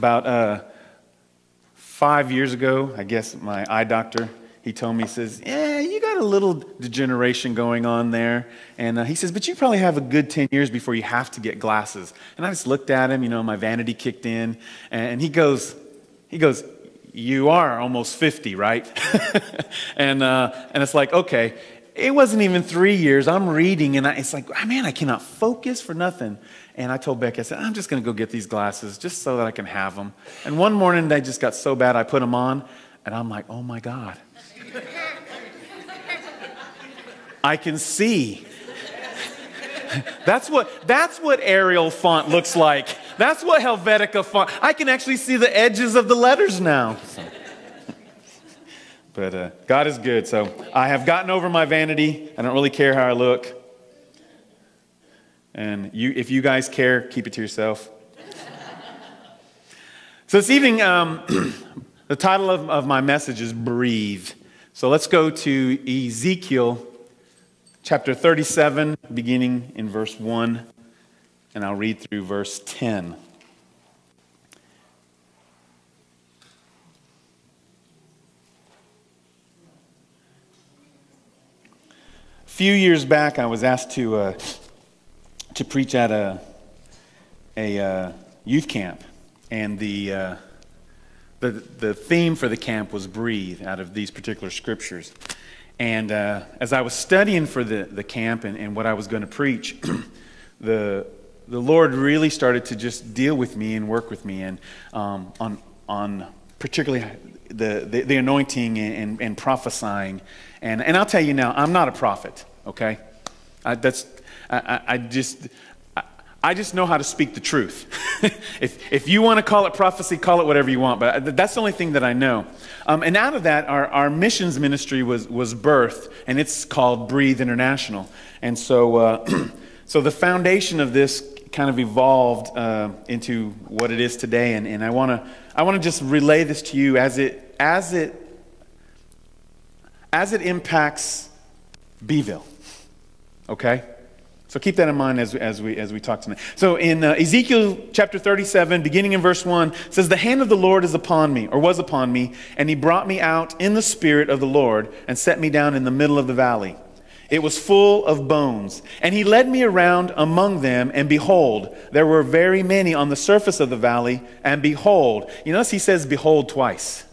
About 5 years ago, I guess my eye doctor, he told me, he says, yeah, you got a little degeneration going on there. And he says, but you probably have a good 10 years before you have to get glasses. And I just looked at him, my vanity kicked in. And he goes, you are almost 50, right? and it's like, okay. It wasn't even 3 years. I'm reading, and it's like, man, I cannot focus for nothing. And I told Becky, I said, I'm just going to go get these glasses just so that I can have them. And one morning, they just got so bad, I put them on, and I'm like, oh, my God. I can see. That's what Arial font looks like. That's what Helvetica font. I can actually see the edges of the letters now. But God is good. So I have gotten over my vanity. I don't really care how I look. And if you guys care, keep it to yourself. So this evening, the title of my message is Breathe. So let's go to Ezekiel chapter 37, beginning in verse 1. And I'll read through verse 10. A few years back, I was asked to preach at a youth camp, and the theme for the camp was breathe out of these particular scriptures. And as I was studying for the camp and what I was going to preach, the Lord really started to just deal with me and work with me, and on particularly the anointing and prophesying. And I'll tell you now, I'm not a prophet, okay? I just know how to speak the truth. If you want to call it prophecy, call it whatever you want, but that's the only thing that I know. And out of that, our missions ministry was birthed, and it's called Breathe International. And so so the foundation of this kind of evolved into what it is today, and I want to just relay this to you as it impacts Beeville. Okay? So keep that in mind as we talk tonight. So in Ezekiel chapter 37, beginning in verse 1, it says, "The hand of the Lord is upon me, or was upon me, and he brought me out in the spirit of the Lord and set me down in the middle of the valley. It was full of bones. And he led me around among them, and behold, there were very many on the surface of the valley, and behold." You notice he says behold twice.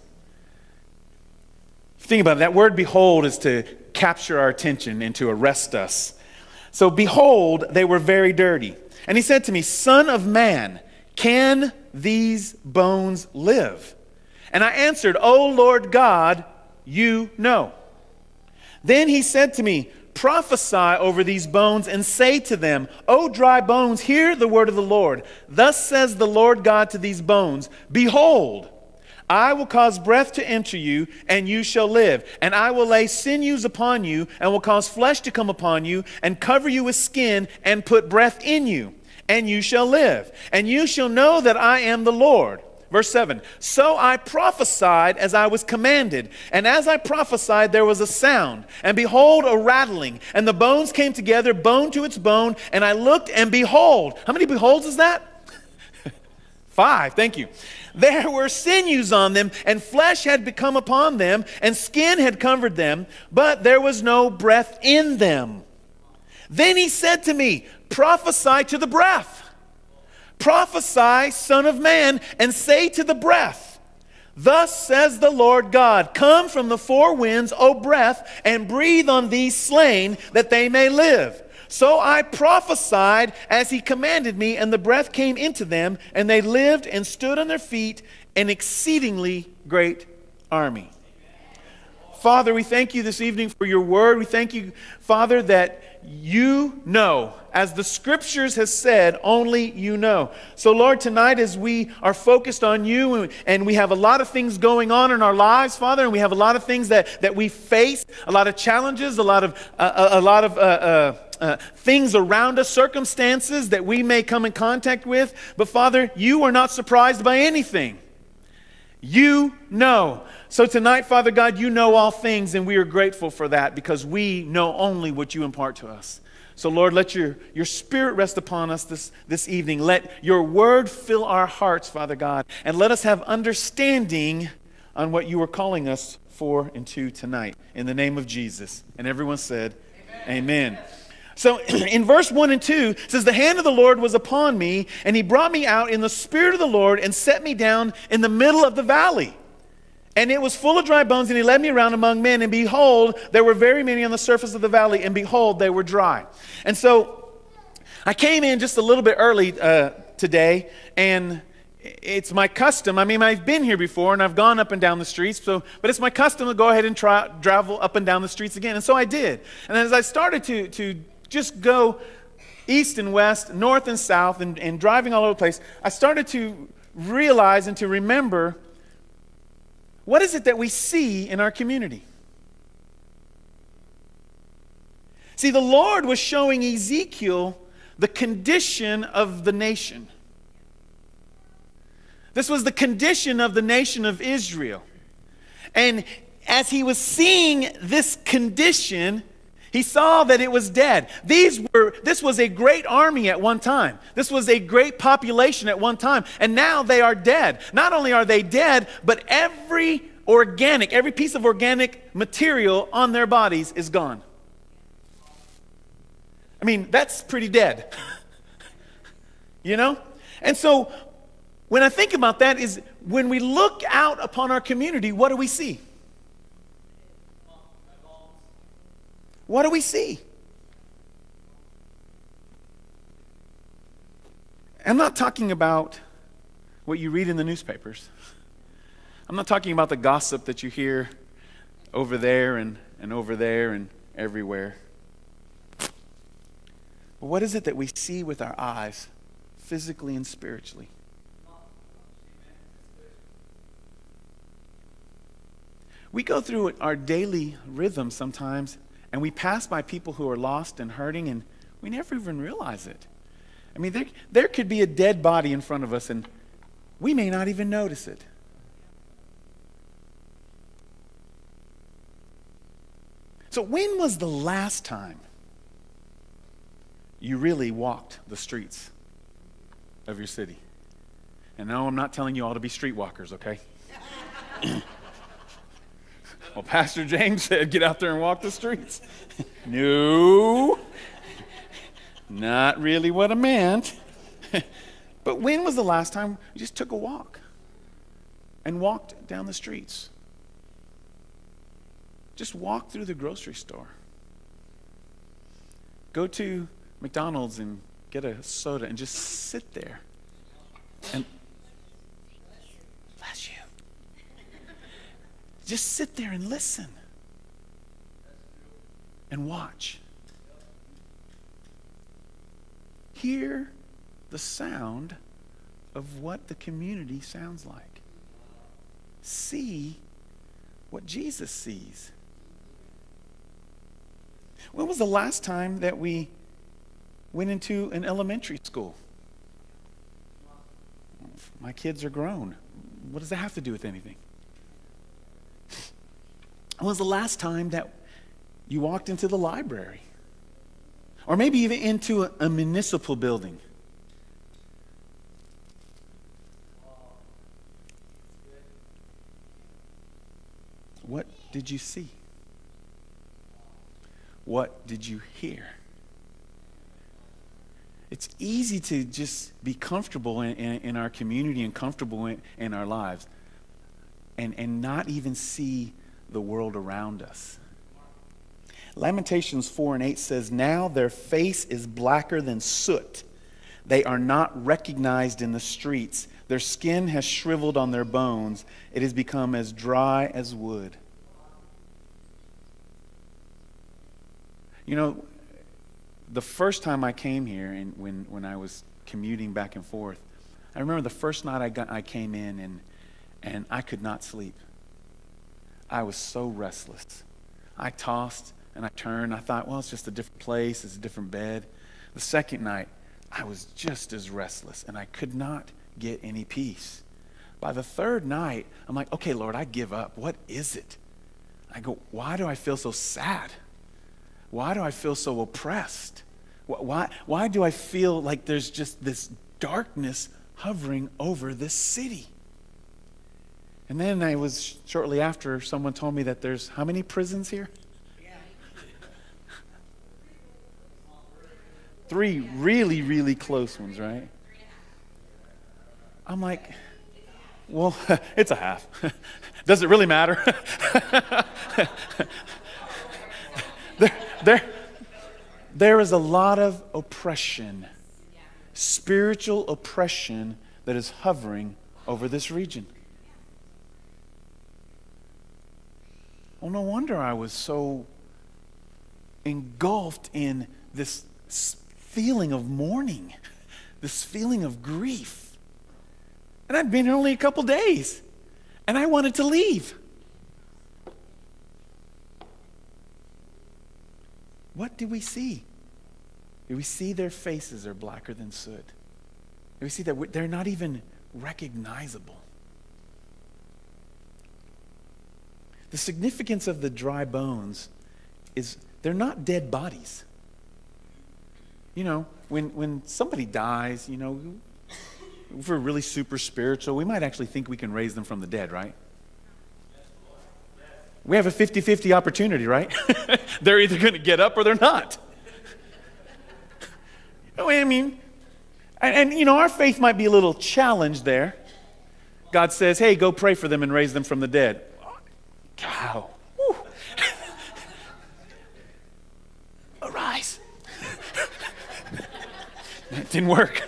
Think about it. That word behold is to capture our attention and to arrest us. So behold, they were very dirty. And he said to me, "Son of man, can these bones live?" And I answered, "O Lord God, you know." Then he said to me, "Prophesy over these bones and say to them, O dry bones, hear the word of the Lord. Thus says the Lord God to these bones, Behold, I will cause breath to enter you, and you shall live. And I will lay sinews upon you, and will cause flesh to come upon you, and cover you with skin, and put breath in you, and you shall live. And you shall know that I am the Lord." Verse 7, "So I prophesied as I was commanded, and as I prophesied there was a sound, and behold a rattling, and the bones came together, bone to its bone, and I looked, and behold," how many beholds is that? 5, thank you. "There were sinews on them, and flesh had become upon them, and skin had covered them, but there was no breath in them. Then he said to me, Prophesy to the breath. Prophesy, Son of man, and say to the breath, Thus says the Lord God, Come from the four winds, O breath, and breathe on these slain, that they may live. So I prophesied as he commanded me, and the breath came into them, and they lived and stood on their feet, an exceedingly great army." Father, we thank you this evening for your word. We thank you, Father, that you know, as the scriptures has said, only you know. So Lord, tonight as we are focused on you, and we have a lot of things going on in our lives, Father, and we have a lot of things that we face, a lot of challenges, a lot of things around us, circumstances that we may come in contact with. But Father, you are not surprised by anything. You know. So tonight, Father God, you know all things, and we are grateful for that because we know only what you impart to us. So Lord, let your Spirit rest upon us this evening. Let your word fill our hearts, Father God, and let us have understanding on what you are calling us for and to tonight. In the name of Jesus. And everyone said, Amen. So in verse 1 and 2, it says, the hand of the Lord was upon me, and he brought me out in the Spirit of the Lord and set me down in the middle of the valley. And it was full of dry bones, and he led me around among men, and behold, there were very many on the surface of the valley, and behold, they were dry. And so I came in just a little bit early today, and it's my custom. I mean, I've been here before, and I've gone up and down the streets, but it's my custom to go ahead and travel up and down the streets again. And so I did. And as I started to just go east and west, north and south, and driving all over the place, I started to realize and to remember, what is it that we see in our community? See, the Lord was showing Ezekiel the condition of the nation. This was the condition of the nation of Israel. And as he was seeing this condition, he saw that it was dead. This was a great army at one time. This was a great population at one time. And now they are dead. Not only are they dead, but every piece of organic material on their bodies is gone. I mean, that's pretty dead. You know? And so when I think about that is when we look out upon our community, what do we see? What do we see? I'm not talking about what you read in the newspapers. I'm not talking about the gossip that you hear over there and over there and everywhere. But what is it that we see with our eyes, physically and spiritually? We go through our daily rhythm sometimes, and we pass by people who are lost and hurting, and we never even realize it. I mean, there could be a dead body in front of us, and we may not even notice it. So when was the last time you really walked the streets of your city? And no, I'm not telling you all to be streetwalkers, okay? Well, Pastor James said, get out there and walk the streets. No, not really what I meant. But when was the last time you just took a walk and walked down the streets? Just walk through the grocery store. Go to McDonald's and get a soda and just sit there. And bless you. Just sit there and listen. And watch. Hear the sound of what the community sounds like. See what Jesus sees. When was the last time that we went into an elementary school? My kids are grown. What does that have to do with anything? When was the last time that you walked into the library? Or maybe even into a municipal building? What did you see? What did you hear? It's easy to just be comfortable in our community and comfortable in our lives and not even see the world around us. Lamentations 4:8 says, now their face is blacker than soot. They are not recognized in the streets. Their skin has shriveled on their bones. It has become as dry as wood. You know, the first time I came here, and when I was commuting back and forth, I remember the first night I came in, and I could not sleep. I was so restless. I tossed and I turned. I thought, well, it's just a different place. It's a different bed. The second night, I was just as restless, and I could not get any peace. By the third night, I'm like, okay, Lord, I give up. What is it? I go, why do I feel so sad? Why do I feel so oppressed? Why do I feel like there's just this darkness hovering over this city? And then shortly after, someone told me that there's how many prisons here? 3 really, really close ones, right? I'm like, well, it's a half. Does it really matter? There is a lot of oppression, spiritual oppression that is hovering over this region. Well, no wonder I was so engulfed in this feeling of mourning, this feeling of grief. And I'd been here only a couple days, and I wanted to leave. What do we see? Do we see their faces are blacker than soot? Do we see that they're not even recognizable? The significance of the dry bones is they're not dead bodies. You know, when somebody dies, you know, if we're really super spiritual, we might actually think we can raise them from the dead, right? We have a 50-50 opportunity, right? They're either going to get up or they're not. I mean, and you know, our faith might be a little challenged there. God says, hey, go pray for them and raise them from the dead. Wow. Arise. That didn't work.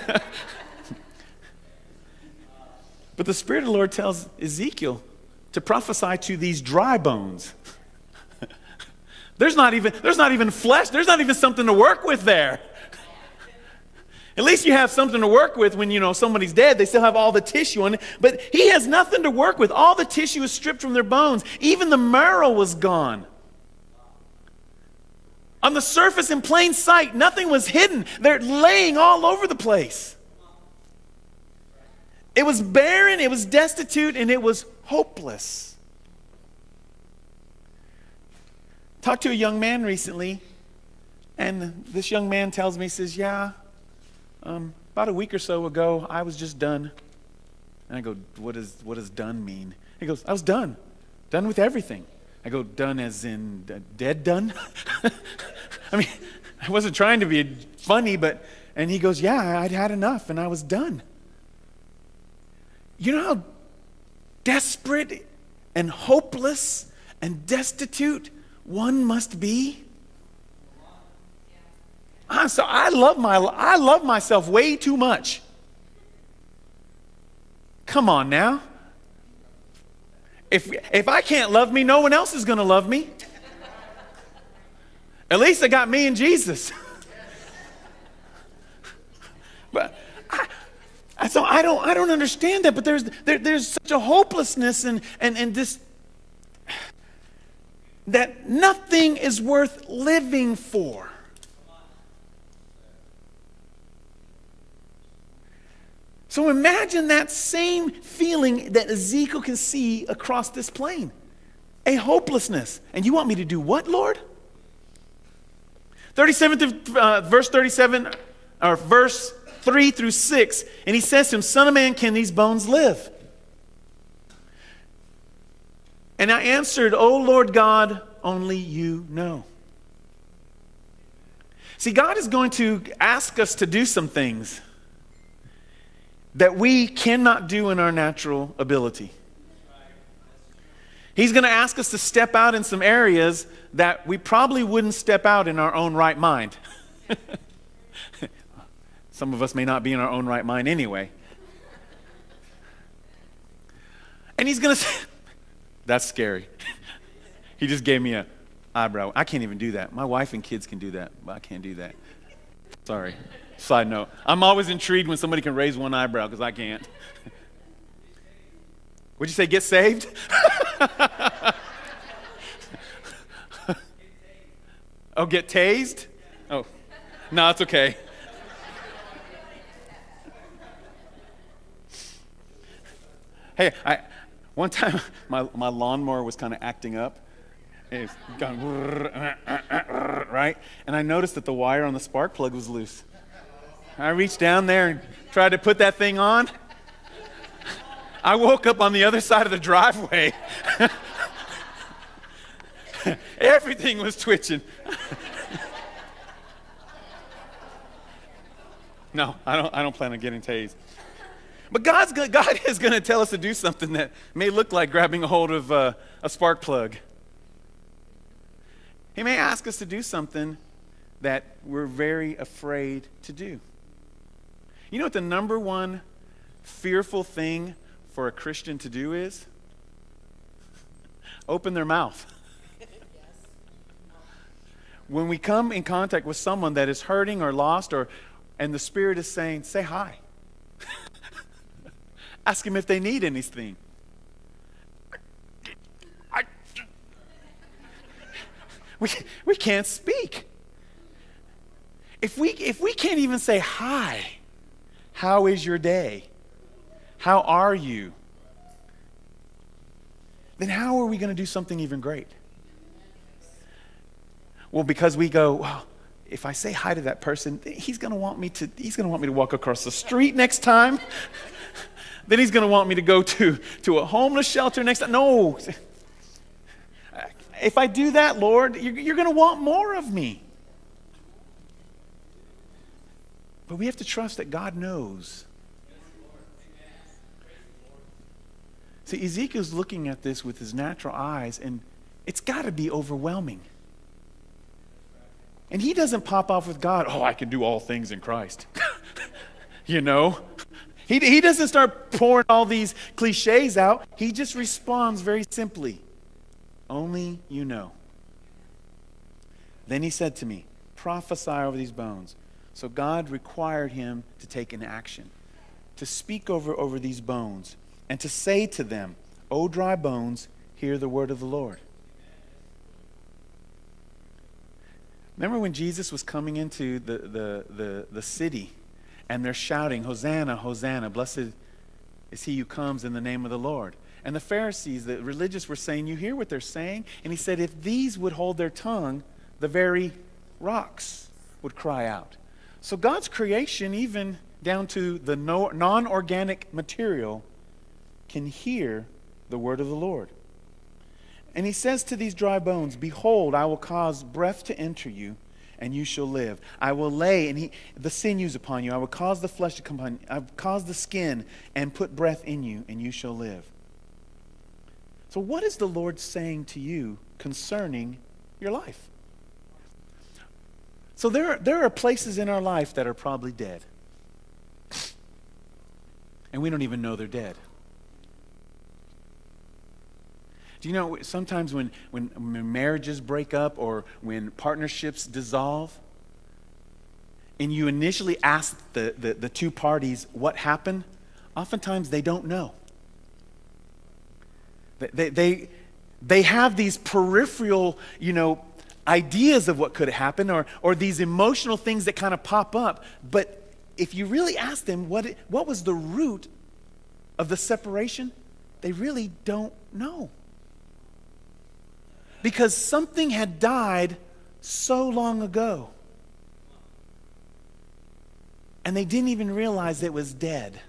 But the Spirit of the Lord tells Ezekiel to prophesy to these dry bones. There's not even flesh. There's not even something to work with there. At least you have something to work with when, you know, somebody's dead. They still have all the tissue on it. But he has nothing to work with. All the tissue is stripped from their bones. Even the marrow was gone. On the surface, in plain sight, nothing was hidden. They're laying all over the place. It was barren, it was destitute, and it was hopeless. Talked to a young man recently, and this young man tells me, he says, yeah, about a week or so ago, I was just done. And I go, what does done mean? He goes, I was done with everything. I go, done as in dead done? I mean, I wasn't trying to be funny, and he goes, yeah, I'd had enough and I was done. You know how desperate and hopeless and destitute one must be? So I love myself way too much. Come on now. If I can't love me, no one else is going to love me. At least I got me and Jesus. But so I don't understand that. But there's such a hopelessness and this that nothing is worth living for. So imagine that same feeling that Ezekiel can see across this plain. A hopelessness. And you want me to do what, Lord? verse 37, or verse 3 through 6. And he says to him, Son of man, can these bones live? And I answered, O Lord God, only you know. See, God is going to ask us to do some things that we cannot do in our natural ability. He's going to ask us to step out in some areas that we probably wouldn't step out in our own right mind. Some of us may not be in our own right mind anyway. And he's going to say, that's scary. He just gave me an eyebrow. I can't even do that. My wife and kids can do that, but I can't do that. Sorry. Side note. I'm always intrigued when somebody can raise one eyebrow because I can't. Would you say get saved? Oh, get tased? Oh, no, it's okay. Hey, one time my lawnmower was kind of acting up, It's going, right? And I noticed that the wire on the spark plug was loose. I reached down there and tried to put that thing on. I woke up on the other side of the driveway. Everything was twitching. No, I don't plan on getting tased. But God is going to tell us to do something that may look like grabbing a hold of a spark plug. He may ask us to do something that we're very afraid to do. You know what the number one fearful thing for a Christian to do is? Open their mouth. When we come in contact with someone that is hurting or lost, and the Spirit is saying, say hi. Ask them if they need anything. We can't speak. If we can't even say hi, how is your day? How are you? Then how are we going to do something even great? Well, because we go, well, if I say hi to that person, he's going to want me to walk across the street next time. Then he's going to want me to go to a homeless shelter next time. No. If I do that, Lord, you're going to want more of me. But we have to trust that God knows. See, Ezekiel's looking at this with his natural eyes, and it's got to be overwhelming. And he doesn't pop off with God, oh, I can do all things in Christ. You know? He doesn't start pouring all these cliches out. He just responds very simply, only you know. Then he said to me, prophesy over these bones. So God required him to take an action, to speak over these bones, and to say to them, O dry bones, hear the word of the Lord. Remember when Jesus was coming into the city, and they're shouting, Hosanna, Hosanna, blessed is he who comes in the name of the Lord. And the Pharisees, the religious, were saying, you hear what they're saying? And he said, if these would hold their tongue, the very rocks would cry out. So God's creation, even down to the non-organic material, can hear the word of the Lord. And he says to these dry bones, behold, I will cause breath to enter you, and you shall live. I will lay the sinews upon you. I will cause the flesh to come upon you. I will cause the skin and put breath in you, and you shall live. So what is the Lord saying to you concerning your life? So there are places in our life that are probably dead. And we don't even know they're dead. Do you know, sometimes when marriages break up or when partnerships dissolve, and you initially ask the two parties what happened, oftentimes they don't know. They have these peripheral, ideas of what could have happened or these emotional things that kind of pop up. But if you really ask them what was the root of the separation, they really don't know. Because something had died so long ago. And they didn't even realize it was dead.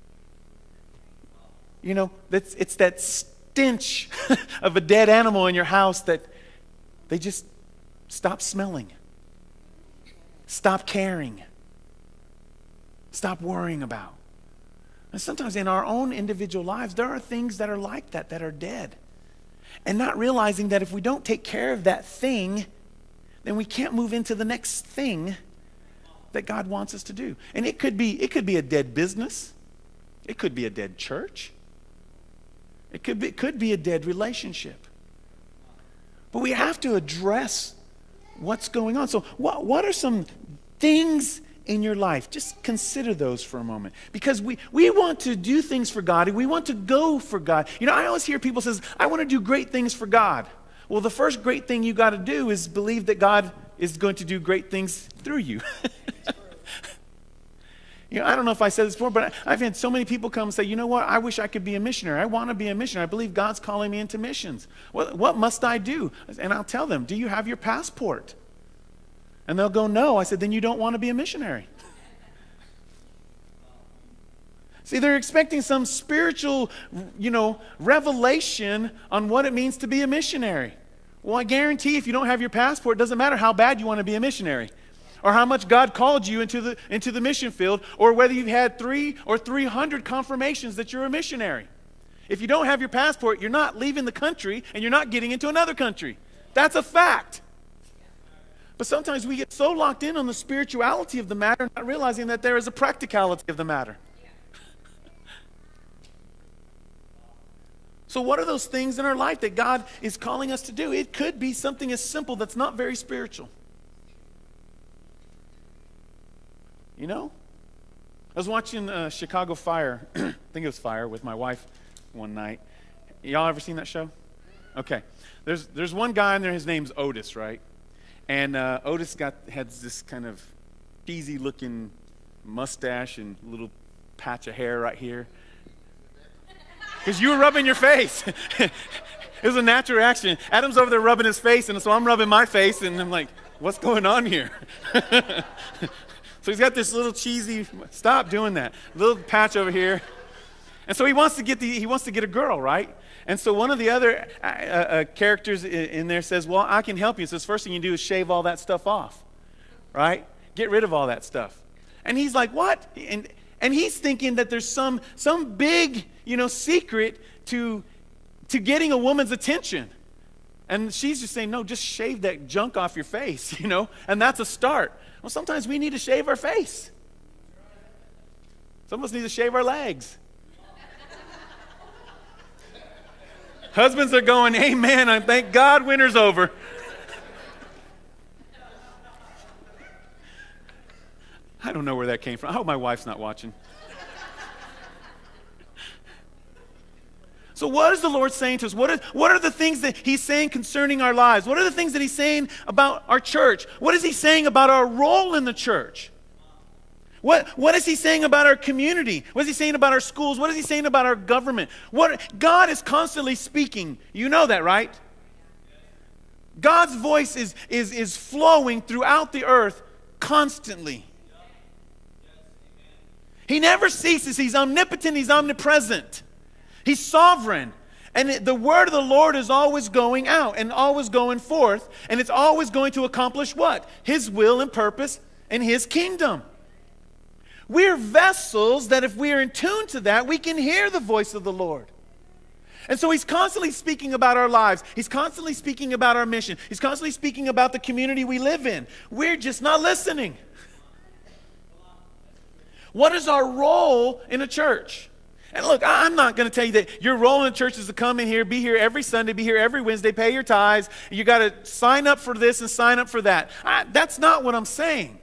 It's that stench of a dead animal in your house that they just stop smelling, stop caring, stop worrying about. And sometimes in our own individual lives, there are things that are like that are dead. And not realizing that if we don't take care of that thing, then we can't move into the next thing that God wants us to do. And it could be a dead business. It could be a dead church. It could be a dead relationship. But we have to address what's going on. So what are some things in your life? Just consider those for a moment. Because we want to do things for God. We want to go for God. I always hear people say, I want to do great things for God. Well, the first great thing you got to do is believe that God is going to do great things through you. I don't know if I said this before, but I've had so many people come and say, you know what, I wish I could be a missionary. I want to be a missionary. I believe God's calling me into missions. What must I do? And I'll tell them, do you have your passport? And they'll go, no. I said, then you don't want to be a missionary. See, they're expecting some spiritual, revelation on what it means to be a missionary. Well, I guarantee if you don't have your passport, it doesn't matter how bad you want to be a missionary, or how much God called you into the mission field, or whether you've had 3 or 300 confirmations that you're a missionary. If you don't have your passport, you're not leaving the country, and you're not getting into another country. That's a fact. But sometimes we get so locked in on the spirituality of the matter, not realizing that there is a practicality of the matter. So what are those things in our life that God is calling us to do? It could be something as simple that's not very spiritual. I was watching Chicago Fire, I think it was Fire, with my wife one night. Y'all ever seen that show? Okay. There's one guy in there, his name's Otis, right? And Otis has this kind of cheesy-looking mustache and little patch of hair right here. Because you were rubbing your face. It was a natural reaction. Adam's over there rubbing his face, and so I'm rubbing my face, and I'm like, what's going on here? So he's got this little cheesy, stop doing that, little patch over here. And so he wants to get a girl, right? And so one of the other characters in there says, well, I can help you. So the first thing you do is shave all that stuff off, right? Get rid of all that stuff. And he's like, what? And he's thinking that there's some big, secret to getting a woman's attention. And she's just saying, no, just shave that junk off your face, and that's a start. Well, sometimes we need to shave our face. Some of us need to shave our legs. Husbands are going, amen, I thank God winter's over. I don't know where that came from. I hope my wife's not watching. So what is the Lord saying to us? What are the things that He's saying concerning our lives? What are the things that He's saying about our church? What is He saying about our role in the church? What is He saying about our community? What is He saying about our schools? What is He saying about our government? God is constantly speaking. You know that, right? God's voice is flowing throughout the earth constantly. He never ceases. He's omnipotent. He's omnipresent. He's sovereign. And the word of the Lord is always going out and always going forth. And it's always going to accomplish what? His will and purpose and His kingdom. We're vessels that if we are in tune to that, we can hear the voice of the Lord. And so He's constantly speaking about our lives. He's constantly speaking about our mission. He's constantly speaking about the community we live in. We're just not listening. What is our role in a church? And look, I'm not going to tell you that your role in the church is to come in here, be here every Sunday, be here every Wednesday, pay your tithes. You got to sign up for this and sign up for that. That's not what I'm saying.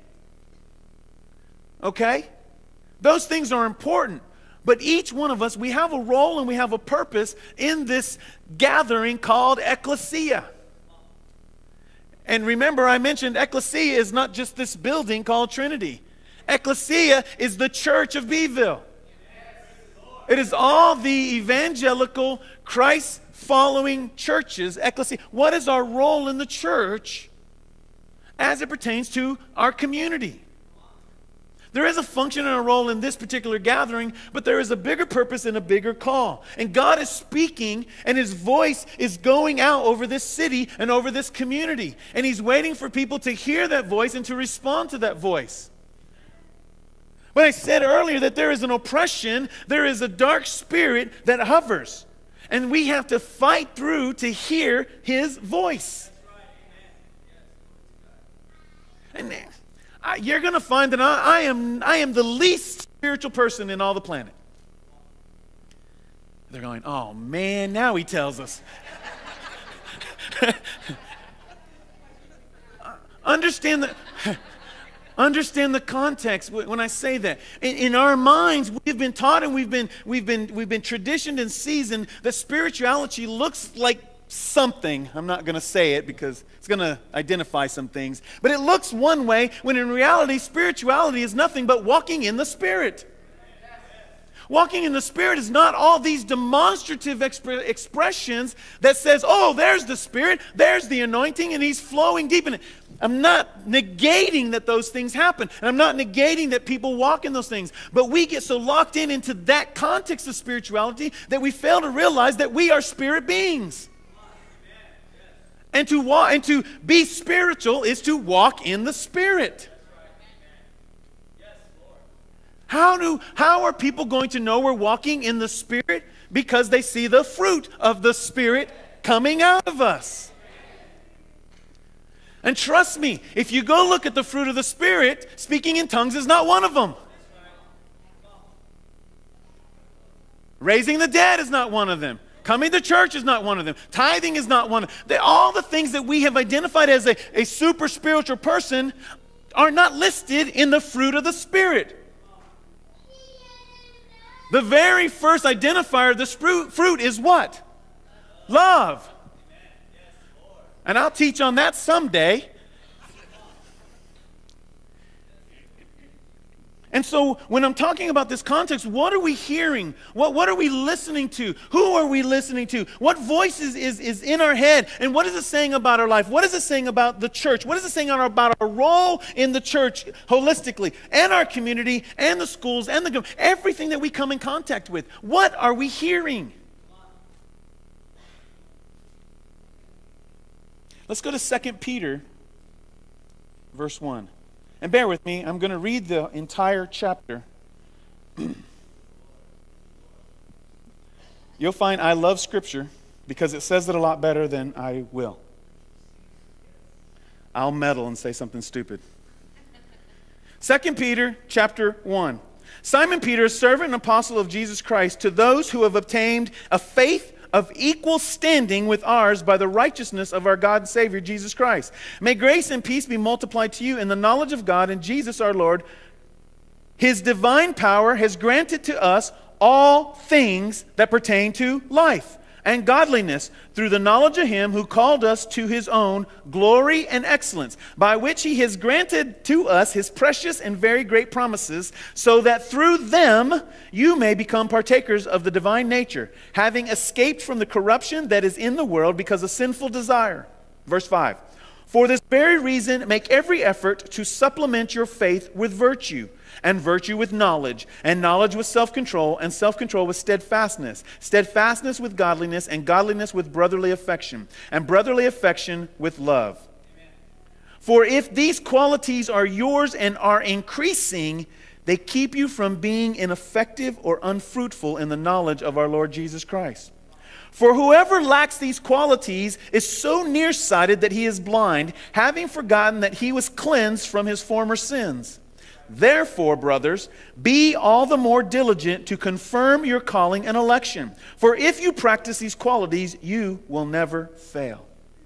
Okay? Those things are important. But each one of us, we have a role and we have a purpose in this gathering called ecclesia. And remember, I mentioned ecclesia is not just this building called Trinity. Ecclesia is the church of Beeville. It is all the evangelical, Christ-following churches, ecclesia. What is our role in the church as it pertains to our community? There is a function and a role in this particular gathering, but there is a bigger purpose and a bigger call. And God is speaking, and His voice is going out over this city and over this community. And He's waiting for people to hear that voice and to respond to that voice. When I said earlier that there is an oppression, there is a dark spirit that hovers. And we have to fight through to hear His voice. And you're going to find that I am the least spiritual person in all the planet. They're going, oh man, now he tells us. Understand the context when I say that. In our minds, we've been taught and we've been traditioned and seasoned that spirituality looks like something. I'm not going to say it because it's going to identify some things. But it looks one way when in reality, spirituality is nothing but walking in the Spirit. Walking in the Spirit is not all these demonstrative expressions that says, oh, there's the Spirit, there's the anointing, and He's flowing deep in it. I'm not negating that those things happen, and I'm not negating that people walk in those things. But we get so locked into that context of spirituality that we fail to realize that we are spirit beings. And to be spiritual is to walk in the Spirit. How are people going to know we're walking in the Spirit? Because they see the fruit of the Spirit coming out of us. And trust me, if you go look at the fruit of the Spirit, speaking in tongues is not one of them. Raising the dead is not one of them. Coming to church is not one of them. Tithing is not one of them. All the things that we have identified as a super spiritual person are not listed in the fruit of the Spirit. The very first identifier of this fruit is what? Love. And I'll teach on that someday. And so when I'm talking about this context, what are we hearing? What are we listening to? Who are we listening to? What voice is in our head? And what is it saying about our life? What is it saying about the church? What is it saying about our role in the church holistically, and our community, and the schools, and everything that we come in contact with? What are we hearing? Let's go to 2 Peter, verse 1. And bear with me, I'm going to read the entire chapter. You'll find I love Scripture because it says it a lot better than I will. I'll meddle and say something stupid. 2 Peter chapter 1. Simon Peter, a servant and apostle of Jesus Christ, to those who have obtained a faith of equal standing with ours by the righteousness of our God and Savior, Jesus Christ. May grace and peace be multiplied to you in the knowledge of God and Jesus our Lord. His divine power has granted to us all things that pertain to life and godliness through the knowledge of Him who called us to His own glory and excellence, by which He has granted to us His precious and very great promises, so that through them you may become partakers of the divine nature, having escaped from the corruption that is in the world because of sinful desire. Verse 5. For this very reason, make every effort to supplement your faith with virtue, and virtue with knowledge, and knowledge with self-control, and self-control with steadfastness, steadfastness with godliness, and godliness with brotherly affection, and brotherly affection with love. Amen. For if these qualities are yours and are increasing, they keep you from being ineffective or unfruitful in the knowledge of our Lord Jesus Christ. For whoever lacks these qualities is so nearsighted that he is blind, having forgotten that he was cleansed from his former sins. Therefore, brothers, be all the more diligent to confirm your calling and election. For if you practice these qualities, you will never fail.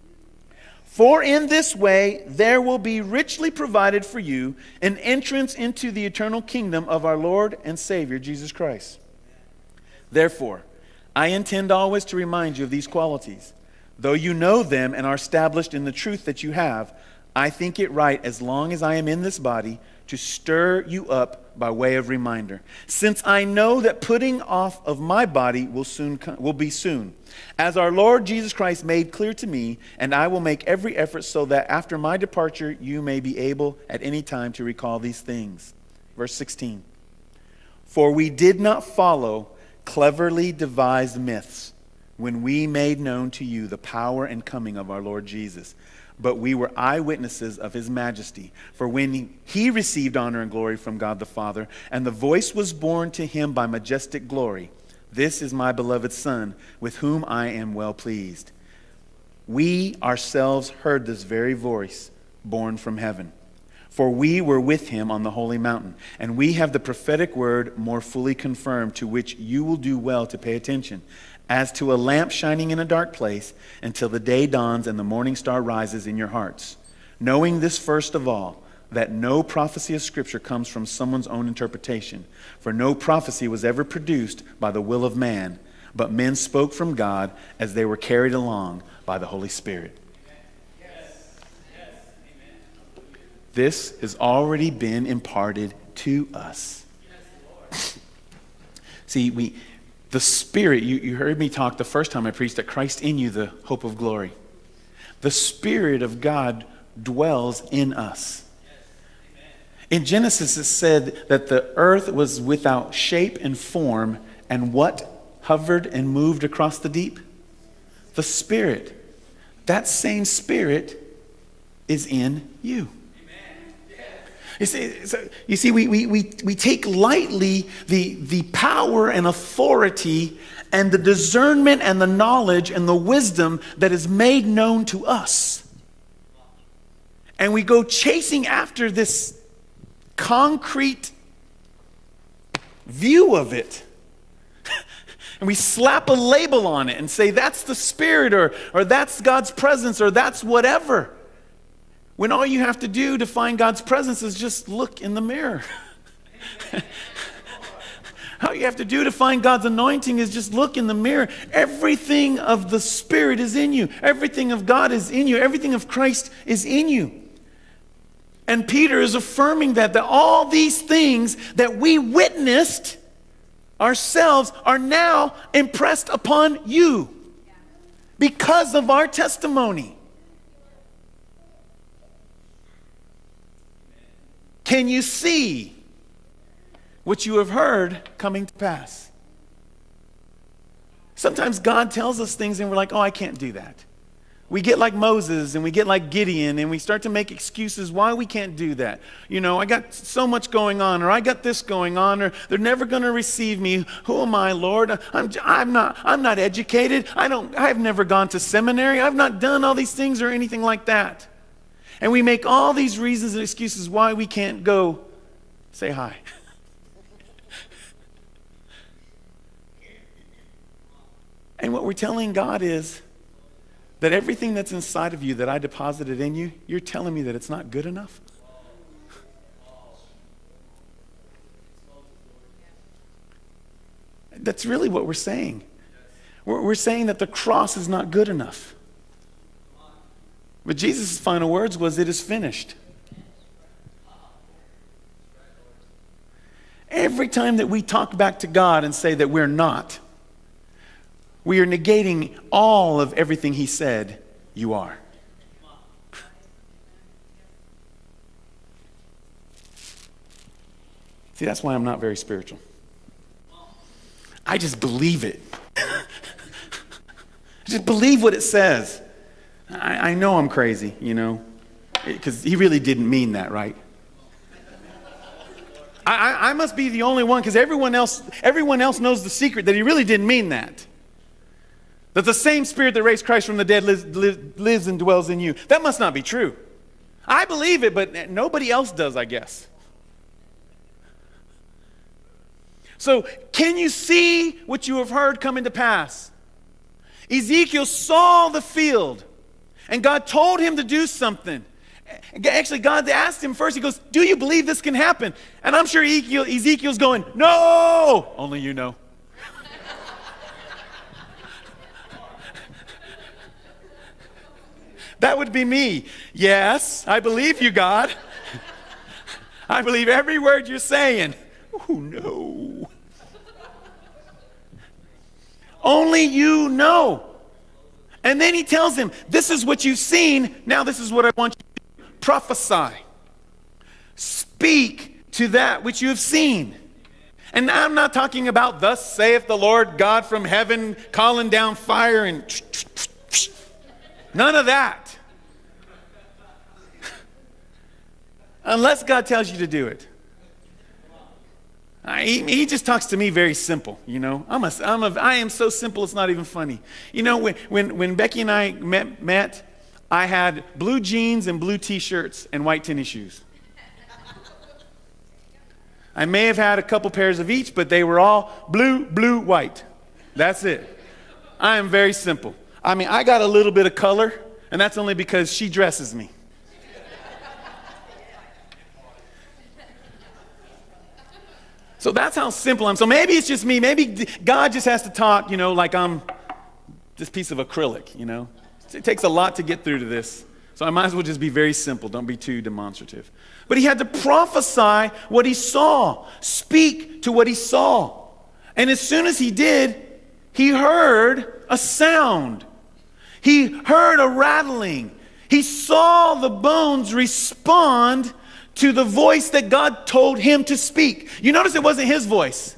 For in this way there will be richly provided for you an entrance into the eternal kingdom of our Lord and Savior, Jesus Christ. Therefore, I intend always to remind you of these qualities. Though you know them and are established in the truth that you have, I think it right, as long as I am in this body, to stir you up by way of reminder, since I know that putting off of my body will be soon, as our Lord Jesus Christ made clear to me, and I will make every effort so that after my departure you may be able at any time to recall these things. Verse 16. For we did not follow cleverly devised myths when we made known to you the power and coming of our Lord Jesus, but we were eyewitnesses of His majesty. For when He received honor and glory from God the Father, and the voice was borne to Him by majestic glory, "This is my beloved Son, with whom I am well pleased." We ourselves heard this very voice borne from heaven. For we were with Him on the holy mountain, and we have the prophetic word more fully confirmed, to which you will do well to pay attention, as to a lamp shining in a dark place, until the day dawns and the morning star rises in your hearts. Knowing this first of all, that no prophecy of Scripture comes from someone's own interpretation. For no prophecy was ever produced by the will of man, but men spoke from God as they were carried along by the Holy Spirit. This has already been imparted to us. See, the Spirit, you heard me talk the first time I preached that Christ in you, the hope of glory. The Spirit of God dwells in us. In Genesis, it said that the earth was without shape and form, and what hovered and moved across the deep? The Spirit. That same Spirit is in you. You see, we take lightly the power and authority and the discernment and the knowledge and the wisdom that is made known to us. And we go chasing after this concrete view of it. And we slap a label on it and say that's the Spirit or that's God's presence or that's whatever. When all you have to do to find God's presence is just look in the mirror. All you have to do to find God's anointing is just look in the mirror. Everything of the Spirit is in you. Everything of God is in you. Everything of Christ is in you. And Peter is affirming that all these things that we witnessed ourselves are now impressed upon you because of our testimony. Can you see what you have heard coming to pass? Sometimes God tells us things and we're like, oh, I can't do that. We get like Moses and we get like Gideon and we start to make excuses why we can't do that. You know, I got so much going on, or I got this going on, or they're never going to receive me. Who am I, Lord? I'm not educated. I've never gone to seminary. I've not done all these things or anything like that. And we make all these reasons and excuses why we can't go say hi. And what we're telling God is that everything that's inside of you that I deposited in you, you're telling me that it's not good enough? That's really what we're saying. We're saying that the cross is not good enough. But Jesus' final words was, it is finished. Every time that we talk back to God and say that we're not, we are negating all of everything He said you are. See, that's why I'm not very spiritual. I just believe it. I just believe what it says. I know I'm crazy, you know, because He really didn't mean that, right? I must be the only one, because everyone else knows the secret that He really didn't mean that. That the same Spirit that raised Christ from the dead lives and dwells in you. That must not be true. I believe it, but nobody else does, I guess. So, can you see what you have heard come into pass? Ezekiel saw the field, and God told him to do something. Actually, God asked him first, He goes, do you believe this can happen? And I'm sure Ezekiel's going, no! Only you know. That would be me. Yes, I believe you, God. I believe every word you're saying. Oh, no. Only you know. And then He tells him, this is what you've seen. Now this is what I want you to do. Prophesy. Speak to that which you have seen. And I'm not talking about thus saith the Lord God from heaven calling down fire and none of that. Unless God tells you to do it. He just talks to me very simple, you know. I am so simple it's not even funny. You know, when Becky and I met, I had blue jeans and blue t-shirts and white tennis shoes. I may have had a couple pairs of each, but they were all blue, blue, white. That's it. I am very simple. I mean, I got a little bit of color, and that's only because she dresses me. So that's how simple I'm. So maybe it's just me. Maybe God just has to talk, like I'm this piece of acrylic, It takes a lot to get through to this. So I might as well just be very simple. Don't be too demonstrative. But he had to prophesy what he saw, speak to what he saw. And as soon as he did, he heard a sound. He heard a rattling. He saw the bones respond to the voice that God told him to speak. You notice it wasn't his voice.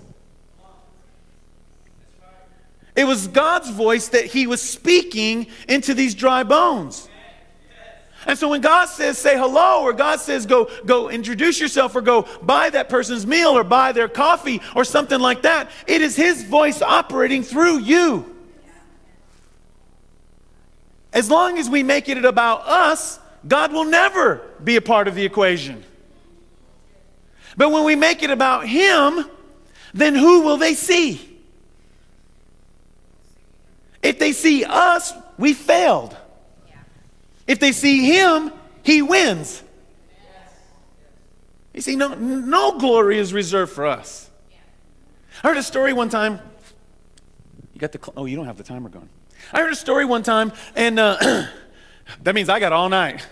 It was God's voice that he was speaking into these dry bones. And so when God says, say hello, or God says, go introduce yourself, or go buy that person's meal, or buy their coffee, or something like that, it is his voice operating through you. As long as we make it about us, God will never be a part of the equation. But when we make it about him, then who will they see? If they see us, we failed. If they see him, he wins. You see, no glory is reserved for us. I heard a story one time. You don't have the timer going. I heard a story one time, and that means I got all night.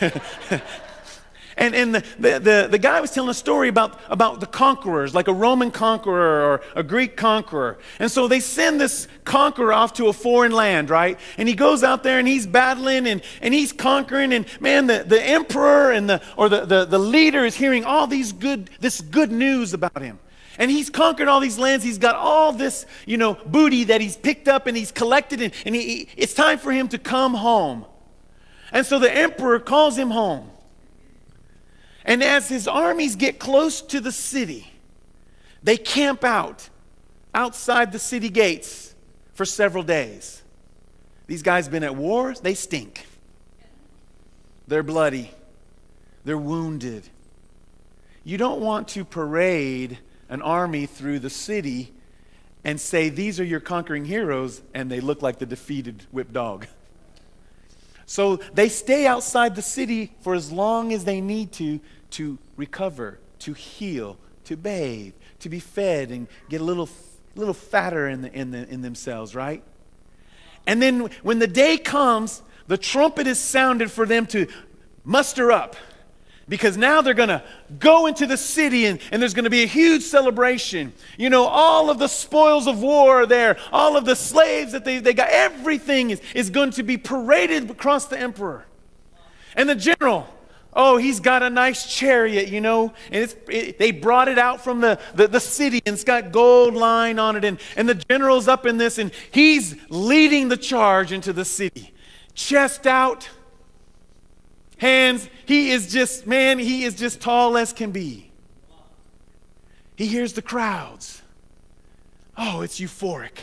And the guy was telling a story about the conquerors, like a Roman conqueror or a Greek conqueror. And so they send this conqueror off to a foreign land, right? And he goes out there and he's battling and he's conquering. And man, the emperor and the leader is hearing all this good news about him. And he's conquered all these lands. He's got all this, booty that he's picked up and he's collected. And it's time for him to come home. And so the emperor calls him home. And as his armies get close to the city, they camp outside the city gates for several days. These guys been at war, they stink. They're bloody. They're wounded. You don't want to parade an army through the city and say, these are your conquering heroes, and they look like the defeated whipped dog. So they stay outside the city for as long as they need to recover, to heal, to bathe, to be fed, and get a little fatter in themselves, right? And then when the day comes, the trumpet is sounded for them to muster up. Because now they're going to go into the city and there's going to be a huge celebration. All of the spoils of war are there. All of the slaves that they got, everything is going to be paraded across the emperor. And the general, he's got a nice chariot, and they brought it out from the city, and it's got gold line on it. And the general's up in this, and he's leading the charge into the city. Chest out. Hands, he is just tall as can be. He hears the crowds. Oh, it's euphoric.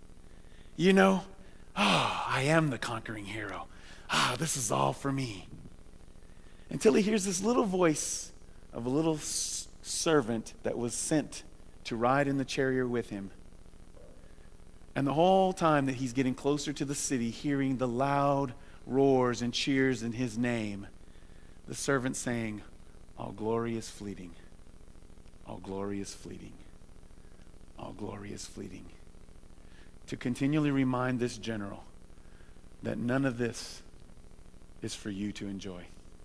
I am the conquering hero. This is all for me. Until he hears this little voice of a little servant that was sent to ride in the chariot with him. And the whole time that he's getting closer to the city, hearing the loud roars and cheers in his name, the servant saying, all glory is fleeting. All glory is fleeting. All glory is fleeting. To continually remind this general that none of this is for you to enjoy.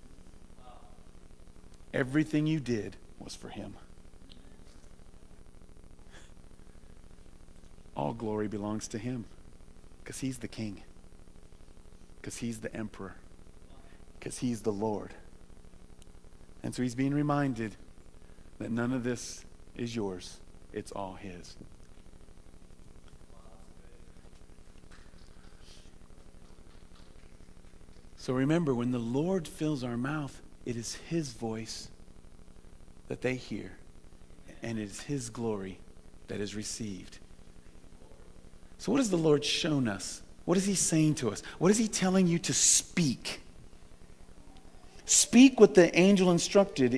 Everything you did was for him. All glory belongs to him because he's the king. Because he's the emperor. Because he's the Lord. And so he's being reminded that none of this is yours. It's all his. So remember, when the Lord fills our mouth, it is his voice that they hear. And it is his glory that is received. So what has the Lord shown us? What is he saying to us? What is he telling you to speak? Speak what the angel instructed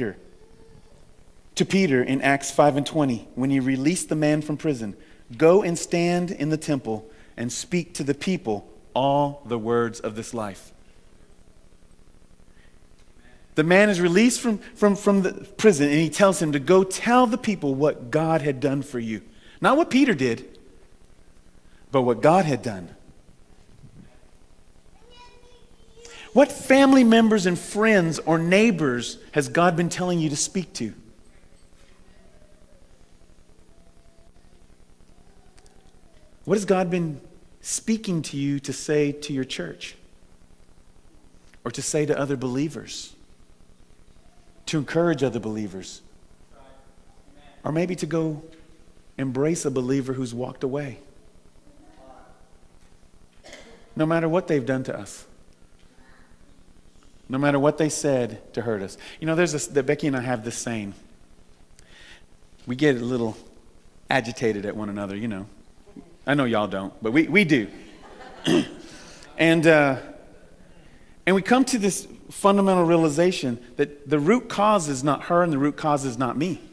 to Peter in Acts 5:20 when he released the man from prison. Go and stand in the temple and speak to the people all the words of this life. The man is released from the prison, and he tells him to go tell the people what God had done for you. Not what Peter did, but what God had done. What family members and friends or neighbors has God been telling you to speak to? What has God been speaking to you to say to your church? Or to say to other believers? To encourage other believers? Or maybe to go embrace a believer who's walked away? No matter what they've done to us. No matter what they said to hurt us. You know, Becky and I have this saying. We get a little agitated at one another, you know. I know y'all don't, but we do. And we come to this fundamental realization that the root cause is not her and the root cause is not me.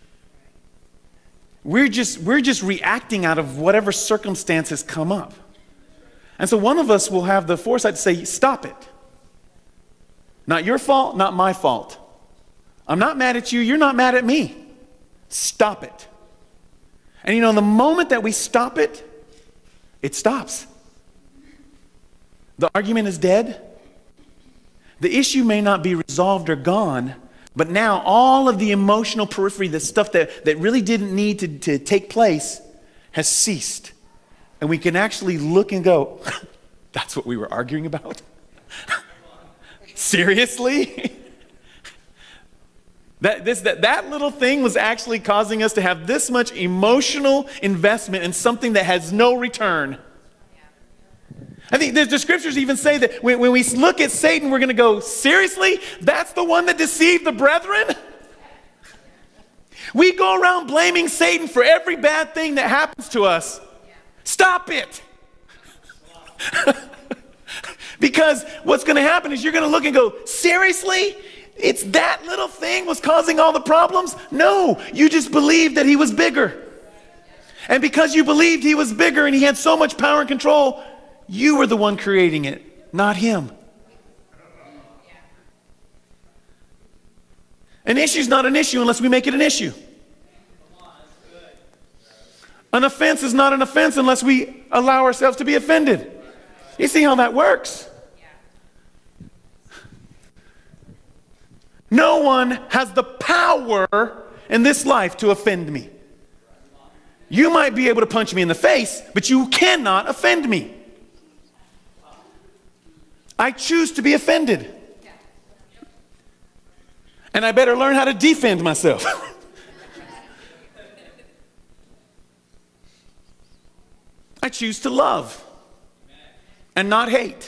We're just reacting out of whatever circumstances come up. And so one of us will have the foresight to say, stop it. Not your fault, not my fault. I'm not mad at you, you're not mad at me. Stop it. And you know, the moment that we stop it, it stops. The argument is dead. The issue may not be resolved or gone, but now all of the emotional periphery, the stuff that really didn't need to take place, has ceased. And we can actually look and go, that's what we were arguing about? Seriously? That little thing was actually causing us to have this much emotional investment in something that has no return. I think the scriptures even say that when we look at Satan, we're going to go, seriously? That's the one that deceived the brethren? We go around blaming Satan for every bad thing that happens to us. Stop it. Because what's going to happen is you're going to look and go, seriously? It's that little thing was causing all the problems? No, you just believed that he was bigger. And because you believed he was bigger and he had so much power and control, you were the one creating it, not him. An issue's not an issue unless we make it an issue. An offense is not an offense unless we allow ourselves to be offended. You see how that works? No one has the power in this life to offend me. You might be able to punch me in the face, but you cannot offend me. I choose to be offended. And I better learn how to defend myself. I choose to love and not hate.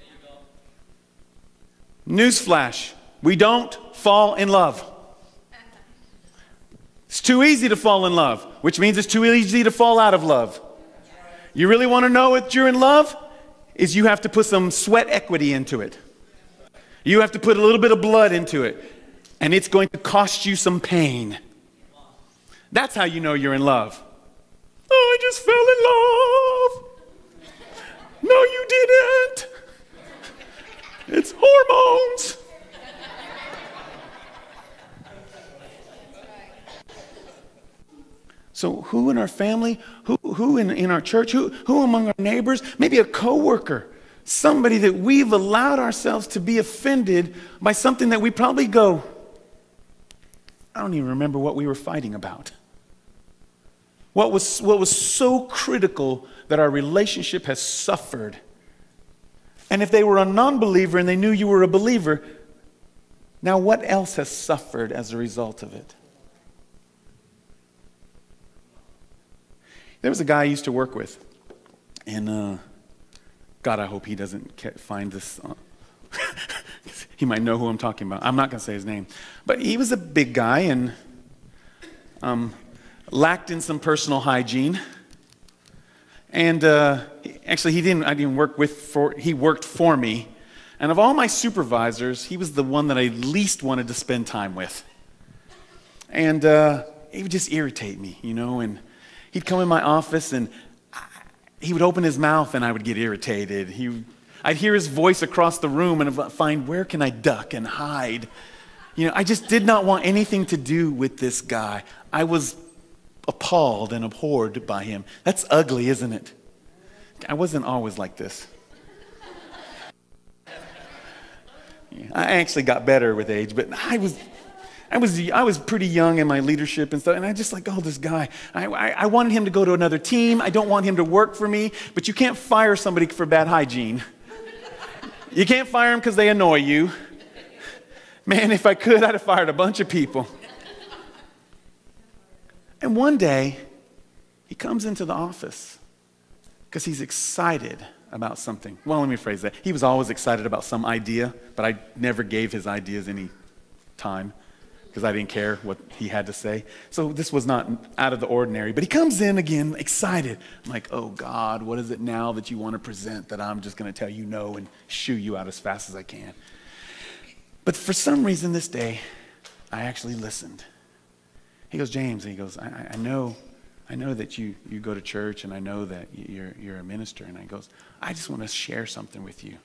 Newsflash, we don't fall in love. It's too easy to fall in love, which means it's too easy to fall out of love. You really want to know if you're in love? Is you have to put some sweat equity into it. You have to put a little bit of blood into it. And it's going to cost you some pain. That's how you know you're in love. Oh, I just fell in love. No, you didn't. It's hormones. So who in our family, who in our church, who among our neighbors, maybe a coworker, somebody that we've allowed ourselves to be offended by something that we probably go, I don't even remember what we were fighting about. What was so critical that our relationship has suffered. And if they were a non-believer and they knew you were a believer, now what else has suffered as a result of it? There was a guy I used to work with, and God, I hope he doesn't find this. He might know who I'm talking about. I'm not going to say his name. But he was a big guy and lacked in some personal hygiene. And actually, I didn't work he worked for me. And of all my supervisors, he was the one that I least wanted to spend time with. And he would just irritate me, you know, and he'd come in my office and he would open his mouth and I would get irritated. I'd hear his voice across the room and I'd find, where can I duck and hide? I just did not want anything to do with this guy. I was appalled and abhorred by him. That's ugly, isn't it? I wasn't always like this. I actually got better with age, but I was pretty young in my leadership and stuff, and I just like, this guy. I wanted him to go to another team. I don't want him to work for me, but you can't fire somebody for bad hygiene. You can't fire them because they annoy you. Man, if I could, I'd have fired a bunch of people. And one day, he comes into the office because he's excited about something. Well, let me phrase that. He was always excited about some idea, but I never gave his ideas any time because I didn't care what he had to say. So this was not out of the ordinary. But he comes in again excited. I'm like, oh God, what is it now that you want to present that I'm just going to tell you no and shoo you out as fast as I can? But for some reason this day, I actually listened. He goes, James, he goes, I know that you go to church, and I know that you're a minister. And I goes, I just want to share something with you.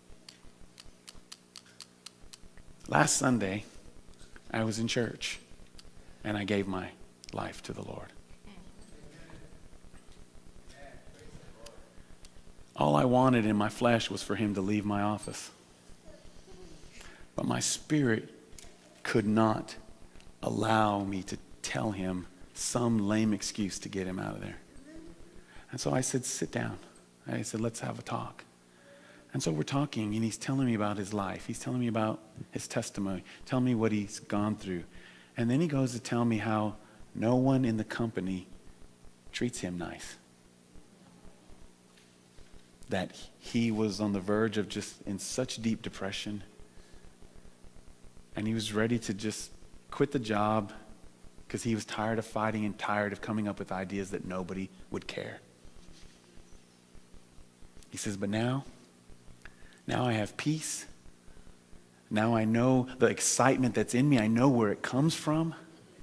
Last Sunday, I was in church, and I gave my life to the Lord. All I wanted in my flesh was for him to leave my office. But my spirit could not allow me to tell him some lame excuse to get him out of there. And so I said, sit down. I said, let's have a talk. And so we're talking, and he's telling me about his life. He's telling me about his testimony, telling me what he's gone through. And then he goes to tell me how no one in the company treats him nice. That he was on the verge of just in such deep depression. And he was ready to just quit the job because he was tired of fighting and tired of coming up with ideas that nobody would care. He says, but now I have peace. Now I know the excitement that's in me. I know where it comes from.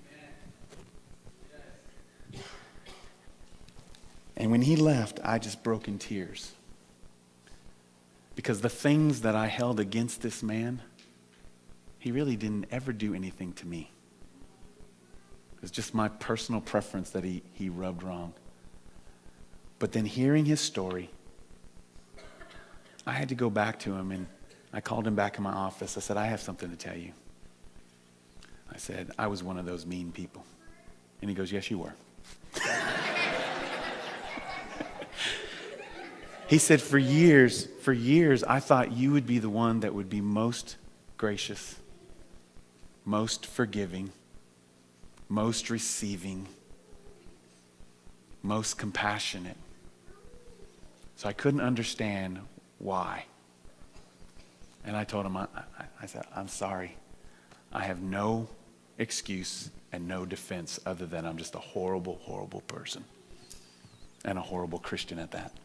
And when he left, I just broke in tears. Because the things that I held against this man, he really didn't ever do anything to me. It was just my personal preference that he rubbed wrong. But then hearing his story, I had to go back to him, and I called him back in my office. I said, I have something to tell you. I said, I was one of those mean people. And he goes, yes, you were. He said, for years, I thought you would be the one that would be most gracious, most forgiving, most receiving, most compassionate. So I couldn't understand why. And I told him, I said, I'm sorry. I have no excuse and no defense other than I'm just a horrible, horrible person. And a horrible Christian at that.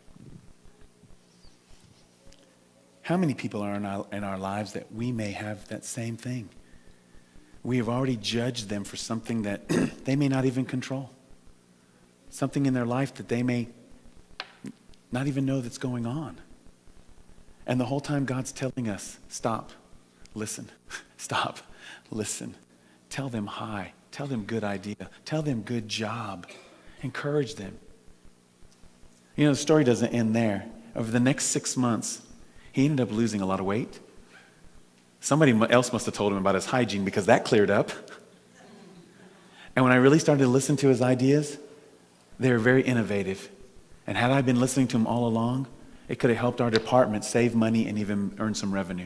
How many people are in our lives that we may have that same thing? We have already judged them for something that they may not even control. Something in their life that they may not even know that's going on. And the whole time God's telling us, stop, listen, stop, listen. Tell them hi, tell them good idea, tell them good job, encourage them. You know, the story doesn't end there. Over the next 6 months, he ended up losing a lot of weight. Somebody else must have told him about his hygiene because that cleared up. And when I really started to listen to his ideas, they were very innovative. And had I been listening to him all along, it could have helped our department save money and even earn some revenue.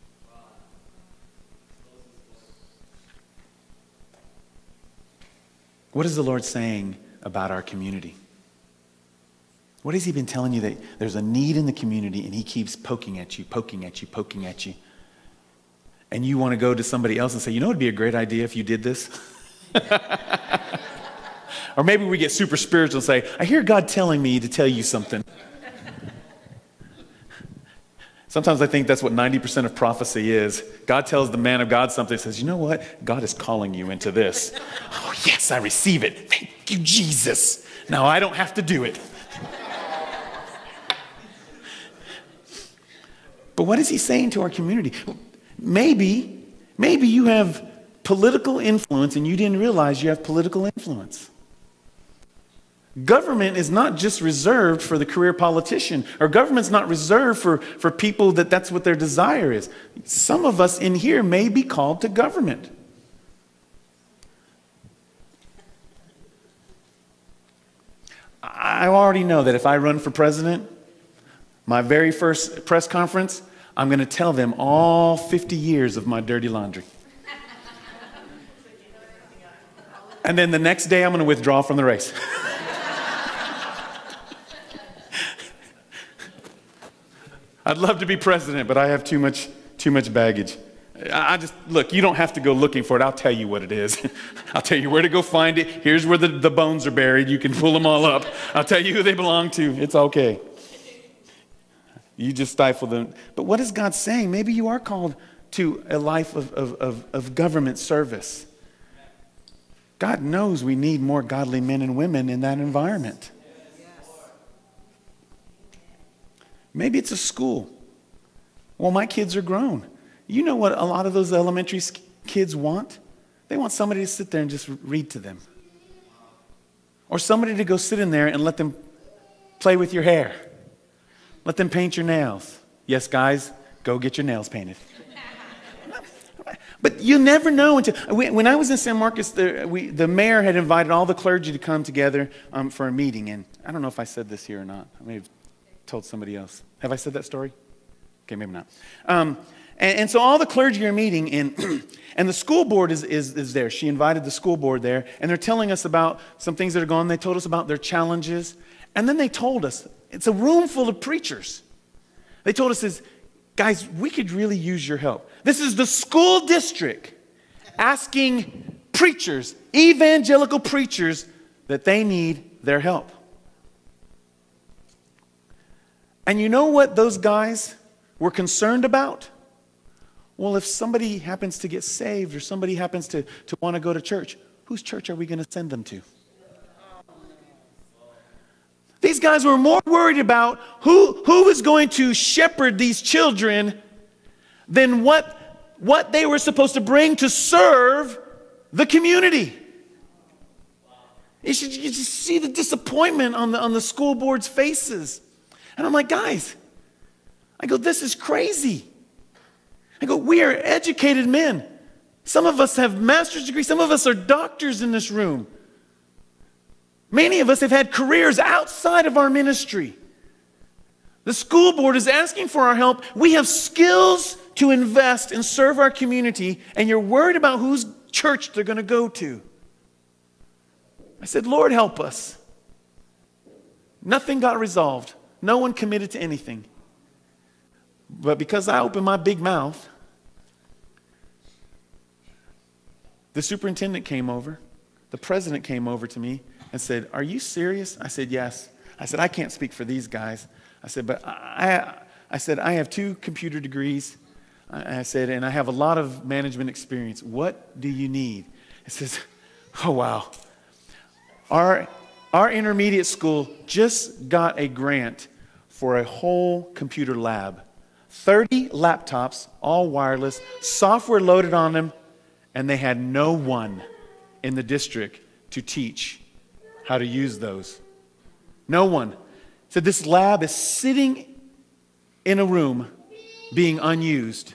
What is the Lord saying about our community? What has he been telling you? That there's a need in the community and he keeps poking at you, poking at you, poking at you. And you want to go to somebody else and say, you know, it'd be a great idea if you did this. Or maybe we get super spiritual and say, I hear God telling me to tell you something. Sometimes I think that's what 90% of prophecy is. God tells the man of God something, says, you know what? God is calling you into this. Oh, yes, I receive it. Thank you, Jesus. Now I don't have to do it. But what is he saying to our community? Maybe you have political influence and you didn't realize you have political influence. Government is not just reserved for the career politician, or government's not reserved for people that's what their desire is. Some of us in here may be called to government. I already know that if I run for president, my very first press conference, I'm going to tell them all 50 years of my dirty laundry. And then the next day, I'm going to withdraw from the race. I'd love to be president, but I have too much baggage. Look, you don't have to go looking for it. I'll tell you what it is. I'll tell you where to go find it. Here's where the bones are buried. You can pull them all up. I'll tell you who they belong to. It's okay. You just stifle them. But what is God saying? Maybe you are called to a life of government service. God knows we need more godly men and women in that environment. Maybe it's a school. Well, my kids are grown. You know what a lot of those elementary kids want? They want somebody to sit there and just read to them. Or somebody to go sit in there and let them play with your hair. Let them paint your nails. Yes, guys, go get your nails painted. But you never know until... When I was in San Marcos, the mayor had invited all the clergy to come together for a meeting. And I don't know if I said this here or not. I may have told somebody else. Have I said that story? Okay, maybe not. And so all the clergy are meeting, and the school board is there. She invited the school board there, and they're telling us about some things that are going on. They told us about their challenges. And then they told us, it's a room full of preachers. They told us, guys, we could really use your help. This is the school district asking preachers, evangelical preachers, that they need their help. And you know what those guys were concerned about? Well, if somebody happens to get saved or somebody happens to want to go to church, whose church are we going to send them to? These guys were more worried about who is going to shepherd these children than what they were supposed to bring to serve the community. You just see the disappointment on the school board's faces. And I'm like, guys, I go, this is crazy. I go, we are educated men. Some of us have master's degrees. Some of us are doctors in this room. Many of us have had careers outside of our ministry. The school board is asking for our help. We have skills to invest and serve our community, and you're worried about whose church they're going to go to. I said, Lord, help us. Nothing got resolved. No one committed to anything. But because I opened my big mouth, the superintendent came over. The president came over to me and said, are you serious? I said, yes. I said, I can't speak for these guys. I said, but I have 2 computer degrees. I said, and I have a lot of management experience. What do you need? He says, oh, wow. Our intermediate school just got a grant for a whole computer lab. 30 laptops, all wireless, software loaded on them, and they had no one in the district to teach how to use those. No one. So this lab is sitting in a room being unused.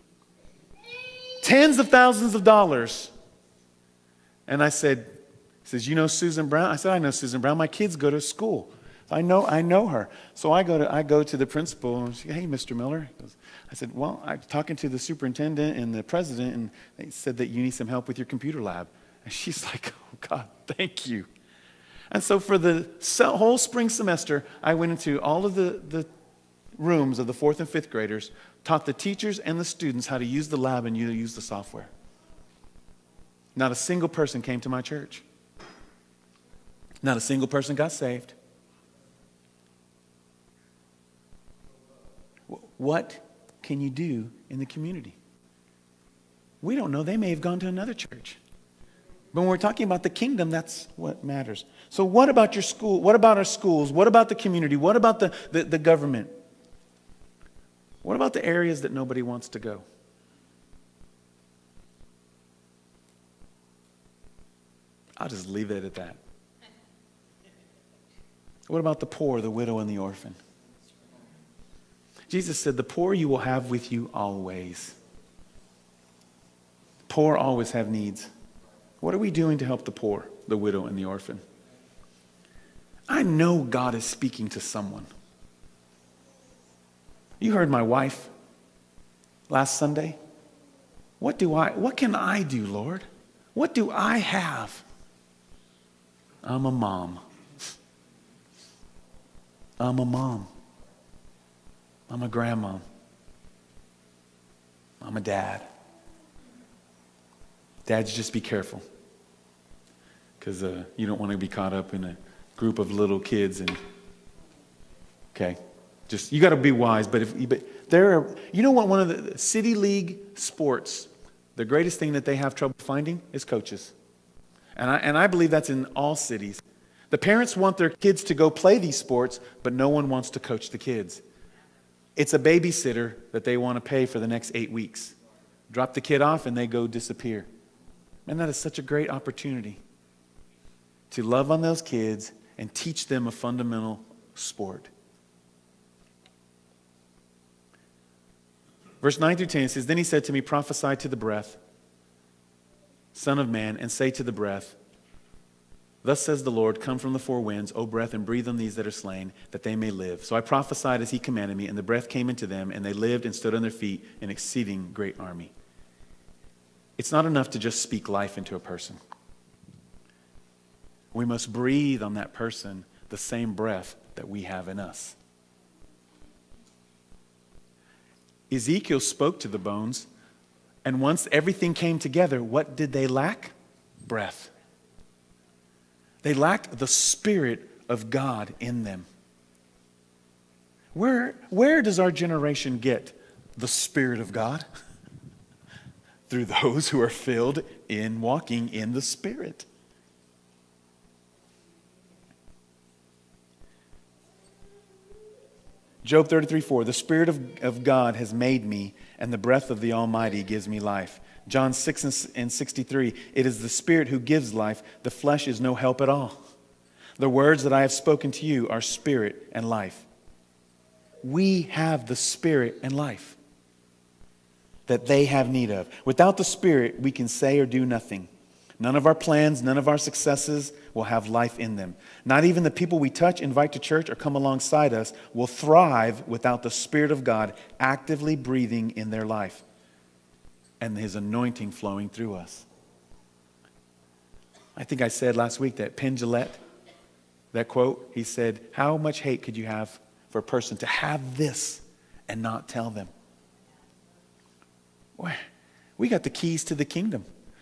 Tens of thousands of dollars. And I said, he says, you know Susan Brown? I said, I know Susan Brown. My kids go to school. I know her. So I go to the principal and she, hey, Mr. Miller. I said, well, I'm talking to the superintendent and the president, and they said that you need some help with your computer lab. And she's like, oh, God, thank you. And so for the whole spring semester, I went into all of the rooms of the 4th and 5th graders, taught the teachers and the students how to use the lab and use the software. Not a single person came to my church. Not a single person got saved. What can you do in the community? We don't know. They may have gone to another church. But when we're talking about the kingdom, that's what matters. So what about your school? What about our schools? What about the community? What about the government? What about the areas that nobody wants to go? I'll just leave it at that. What about the poor, the widow, and the orphan? Jesus said, the poor you will have with you always. Poor always have needs. What are we doing to help the poor, the widow, and the orphan? I know God is speaking to someone. You heard my wife last Sunday. What can I do, Lord? What do I have? I'm a mom. I'm a mom. I'm a grandma. I'm a dad. Dads, just be careful. Because you don't want to be caught up in a group of little kids. Okay? Just, you got to be wise. But you know what, one of the city league sports, the greatest thing that they have trouble finding is coaches. And I believe that's in all cities. The parents want their kids to go play these sports, but no one wants to coach the kids. It's a babysitter that they want to pay for the next 8 weeks. Drop the kid off and they go disappear. And that is such a great opportunity to love on those kids and teach them a fundamental sport. Verse 9 through 10 says, then he said to me, prophesy to the breath, Son of man, and say to the breath, thus says the Lord, come from the four winds, O breath, and breathe on these that are slain, that they may live. So I prophesied as he commanded me, and the breath came into them, and they lived and stood on their feet, an exceeding great army. It's not enough to just speak life into a person. We must breathe on that person the same breath that we have in us. Ezekiel spoke to the bones, and once everything came together, what did they lack? Breath. They lacked the Spirit of God in them. Where does our generation get the Spirit of God? Through those who are filled in walking in the Spirit. Job 33:4, the Spirit of God has made me, and the breath of the Almighty gives me life. John 6:63, it is the Spirit who gives life. The flesh is no help at all. The words that I have spoken to you are spirit and life. We have the Spirit and life that they have need of. Without the Spirit, we can say or do nothing. None of our plans, none of our successes will have life in them. Not even the people we touch, invite to church, or come alongside us will thrive without the Spirit of God actively breathing in their life and His anointing flowing through us. I think I said last week that Penn Jillette, that quote, he said, how much hate could you have for a person to have this and not tell them? We got the keys to the kingdom.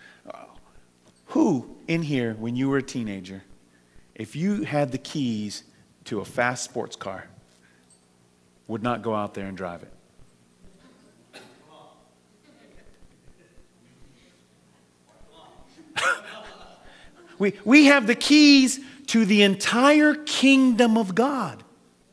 Who in here, when you were a teenager, if you had the keys to a fast sports car, would not go out there and drive it? We have the keys to the entire kingdom of God.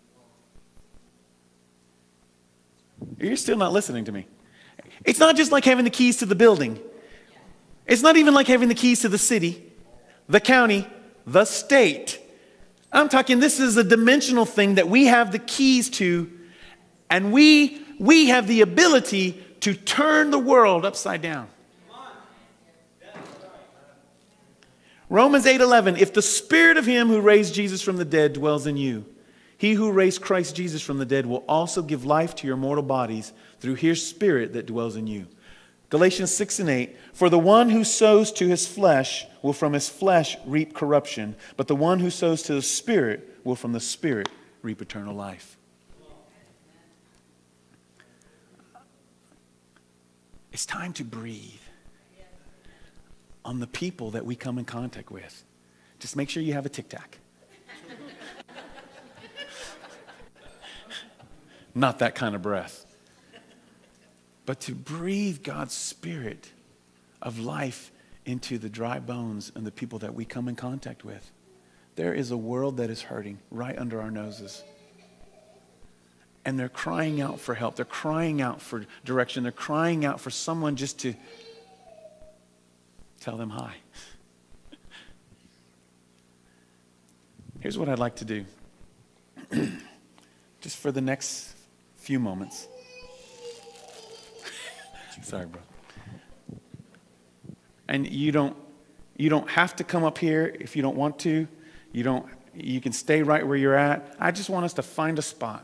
You're still not listening to me. It's not just like having the keys to the building. It's not even like having the keys to the city, the county, the state. I'm talking, this is a dimensional thing that we have the keys to, and we have the ability to turn the world upside down. Romans 8:11, if the Spirit of Him who raised Jesus from the dead dwells in you, He who raised Christ Jesus from the dead will also give life to your mortal bodies through His Spirit that dwells in you. Galatians 6:8, for the one who sows to his flesh will from his flesh reap corruption, but the one who sows to the Spirit will from the Spirit reap eternal life. It's time to breathe on the people that we come in contact with. Just make sure you have a Tic Tac. Not that kind of breath. But to breathe God's Spirit of life into the dry bones and the people that we come in contact with. There is a world that is hurting right under our noses. and they're crying out for help. They're crying out for direction. They're crying out for someone just to tell them hi. Here's what I'd like to do. Just for the next few moments. Sorry, bro. And you don't have to come up here if you don't want to. You can stay right where you're at. I just want us to find a spot.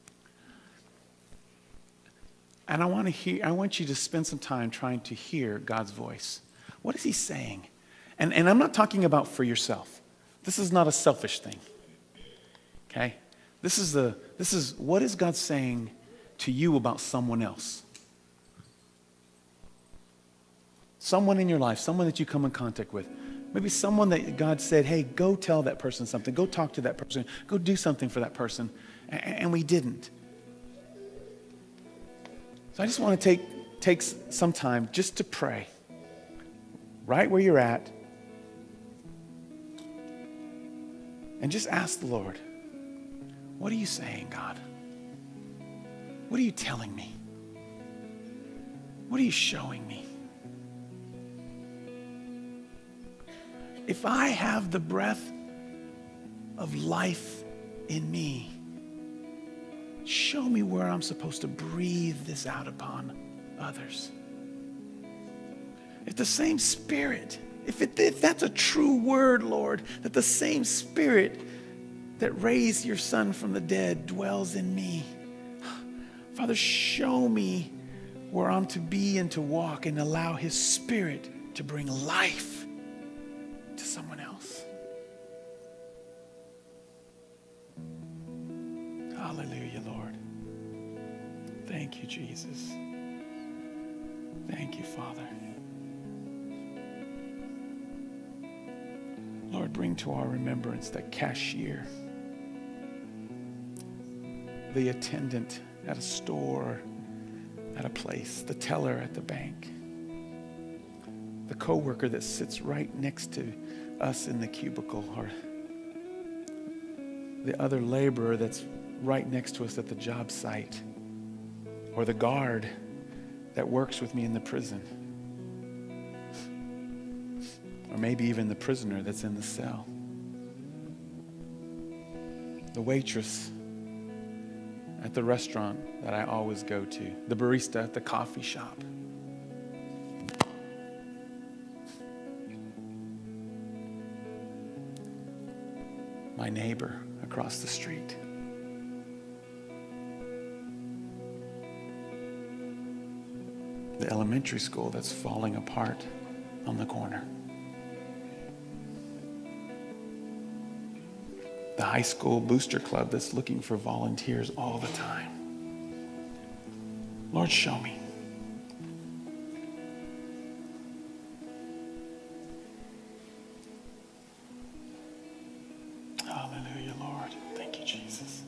And I want you to spend some time trying to hear God's voice. What is he saying? And I'm not talking about for yourself. This is not a selfish thing. Okay? This is what is God saying to you about someone else? Someone in your life, someone that you come in contact with. Maybe someone that God said, hey, go tell that person something. Go talk to that person. Go do something for that person. And we didn't. So I just want to take some time just to pray. Right where you're at. And just ask the Lord, what are you saying, God? What are you telling me? What are you showing me? If I have the breath of life in me, show me where I'm supposed to breathe this out upon others. If the same Spirit, if that's a true word, Lord, that the same Spirit that raised your Son from the dead dwells in me, Father, show me where I'm to be and to walk and allow his Spirit to bring life to someone else. Hallelujah, Lord. Thank you, Jesus. Thank you, Father. Lord, bring to our remembrance the cashier, the attendant at a store, at a place, the teller at the bank, the coworker that sits right next to us in the cubicle, or the other laborer that's right next to us at the job site, or the guard that works with me in the prison, or maybe even the prisoner that's in the cell, the waitress at the restaurant that I always go to, the barista at the coffee shop. My neighbor across the street. The elementary school that's falling apart on the corner. The high school booster club that's looking for volunteers all the time. Lord, show me. Hallelujah, Lord. Thank you, Jesus.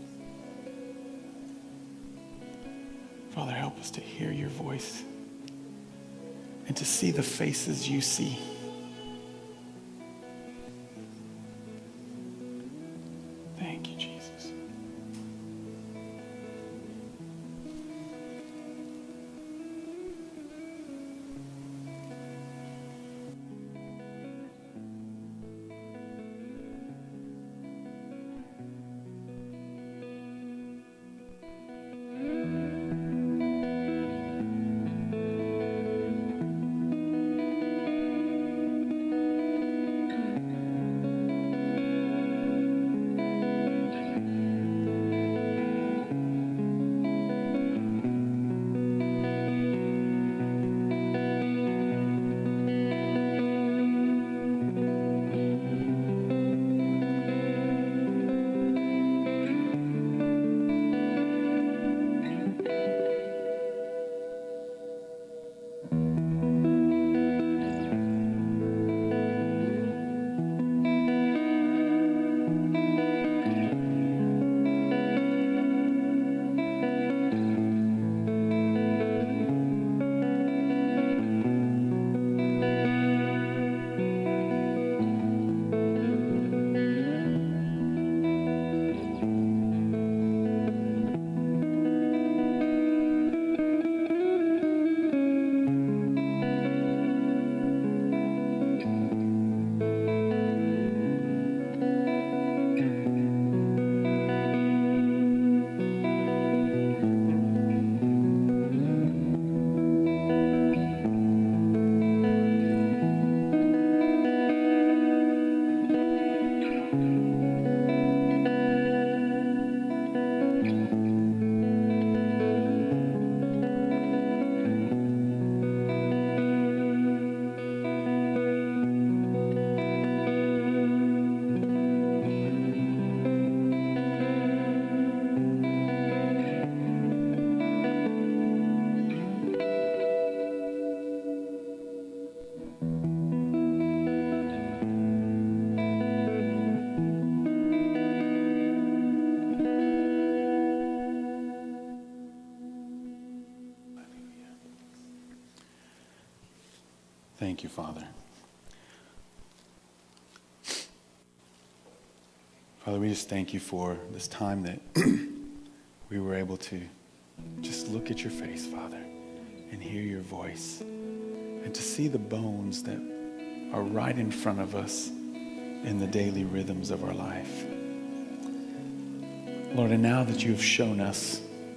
Father, help us to hear your voice and to see the faces you see. Thank you, Jesus. Thank you, Father. Father, we just thank you for this time that we were able to just look at your face, Father, and hear your voice, and to see the bones that are right in front of us in the daily rhythms of our life. Lord, and now that you have shown us,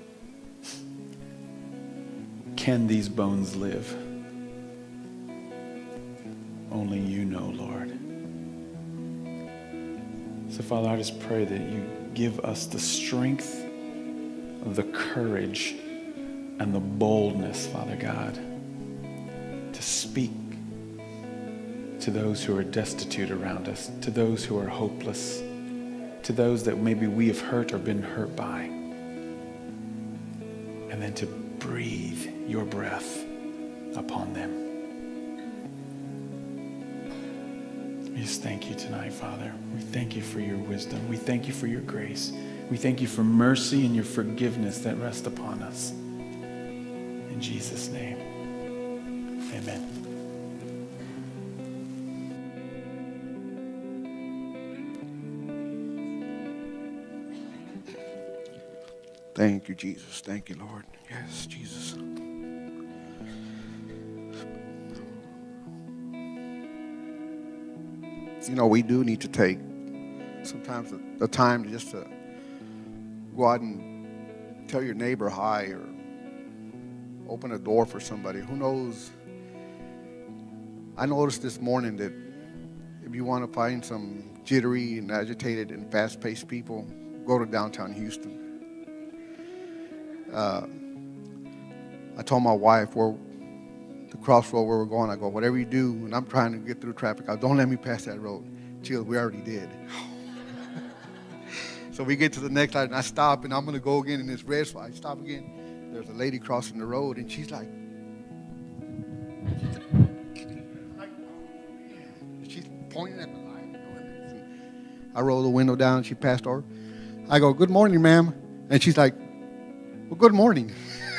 can these bones live? Only you know, Lord. So, Father, I just pray that you give us the strength, the courage, and the boldness, Father God, to speak to those who are destitute around us, to those who are hopeless, to those that maybe we have hurt or been hurt by, and then to breathe your breath upon them. We just thank you tonight, Father. We thank you for your wisdom. We thank you for your grace. We thank you for mercy and your forgiveness that rest upon us. In Jesus' name, amen. Thank you, Jesus. Thank you, Lord. Yes, Jesus. You know, we do need to take sometimes the time to just to go out and tell your neighbor hi, or open a door for somebody. Who knows? I noticed this morning that if you want to find some jittery and agitated and fast-paced people, go to downtown Houston. I told my wife, the crossroad where we're going, I go, whatever you do, and I'm trying to get through traffic, don't let me pass that road. She goes, we already did. So we get to the next light, and I stop, and I'm going to go again in this red, so I stop again. There's a lady crossing the road, and she's like, she's pointing at the light. I roll the window down, and she passed over. I go, good morning, ma'am. And she's like, well, good morning.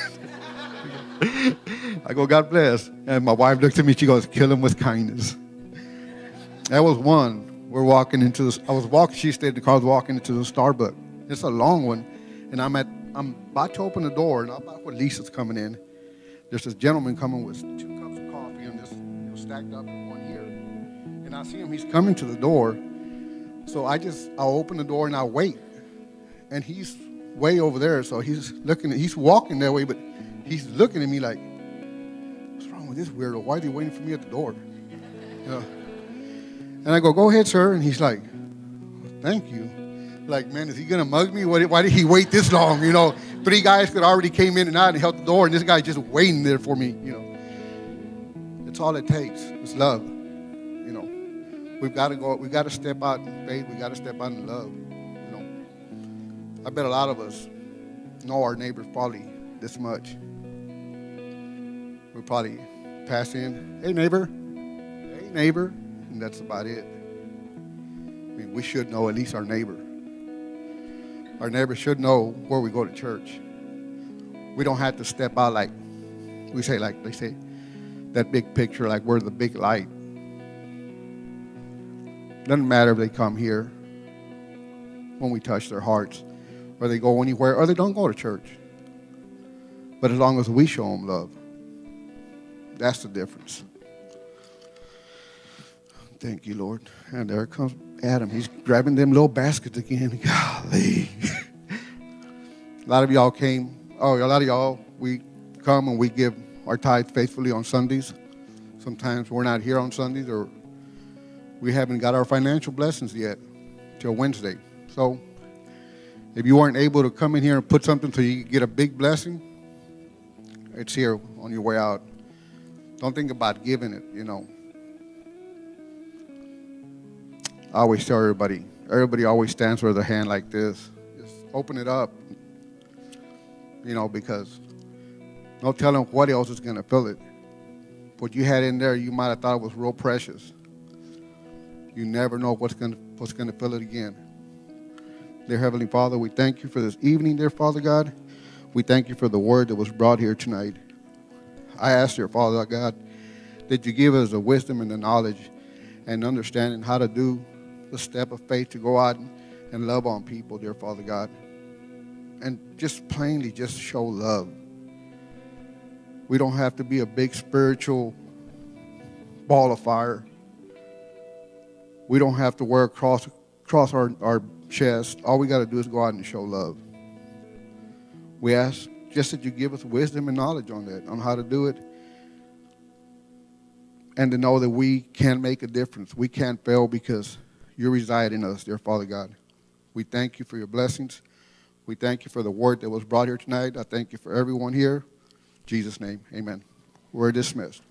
I go, God bless. And my wife looks at me, she goes, kill him with kindness. That was one. We're walking into this, she stayed in the car, I was walking into the Starbucks. It's a long one. And I'm about to open the door, and about where Lisa's coming in. There's this gentleman coming with 2 cups of coffee and this stacked up in one here. And I see him, he's coming to the door. So I'll open the door and I'll wait. And he's way over there, so he's walking that way, but he's looking at me like, what's wrong with this weirdo? Why is he waiting for me at the door? You know? And I go ahead, sir. And he's like, thank you. Like, man, is he going to mug me? Why did he wait this long? You know, 3 guys could already came in and out and held the door, and this guy just waiting there for me, you know. It's all it takes. It's love. You know, we've got to step out in faith. We've got to step out in love. You know, I bet a lot of us know our neighbors probably this much. We probably pass in, hey, neighbor. Hey, neighbor. And that's about it. I mean, we should know at least our neighbor. Our neighbor should know where we go to church. We don't have to step out like they say, that big picture, like we're the big light. Doesn't matter if they come here when we touch their hearts, or they go anywhere, or they don't go to church. But as long as we show them love, that's the difference. Thank you, Lord. And there comes Adam. He's grabbing them little baskets again. Golly. A lot of y'all we come and we give our tithe faithfully on Sundays. Sometimes we're not here on Sundays, or we haven't got our financial blessings yet till Wednesday. So if you weren't able to come in here and put something so you get a big blessing, it's here on your way out. Don't think about giving it, you know. I always tell everybody always stands with their hand like this. Just open it up, you know, because no telling what else is going to fill it. What you had in there, you might have thought it was real precious. You never know what's going to fill it again. Dear Heavenly Father, we thank you for this evening, dear Father God. We thank you for the word that was brought here tonight. I ask, dear Father God, that you give us the wisdom and the knowledge and understanding how to do the step of faith to go out and love on people, dear Father God. And just plainly just show love. We don't have to be a big spiritual ball of fire. We don't have to wear a cross our chest. All we got to do is go out and show love. We ask just that you give us wisdom and knowledge on that, on how to do it, and to know that we can make a difference. We can't fail because you reside in us, dear Father God. We thank you for your blessings. We thank you for the word that was brought here tonight. I thank you for everyone here. In Jesus' name, amen. We're dismissed.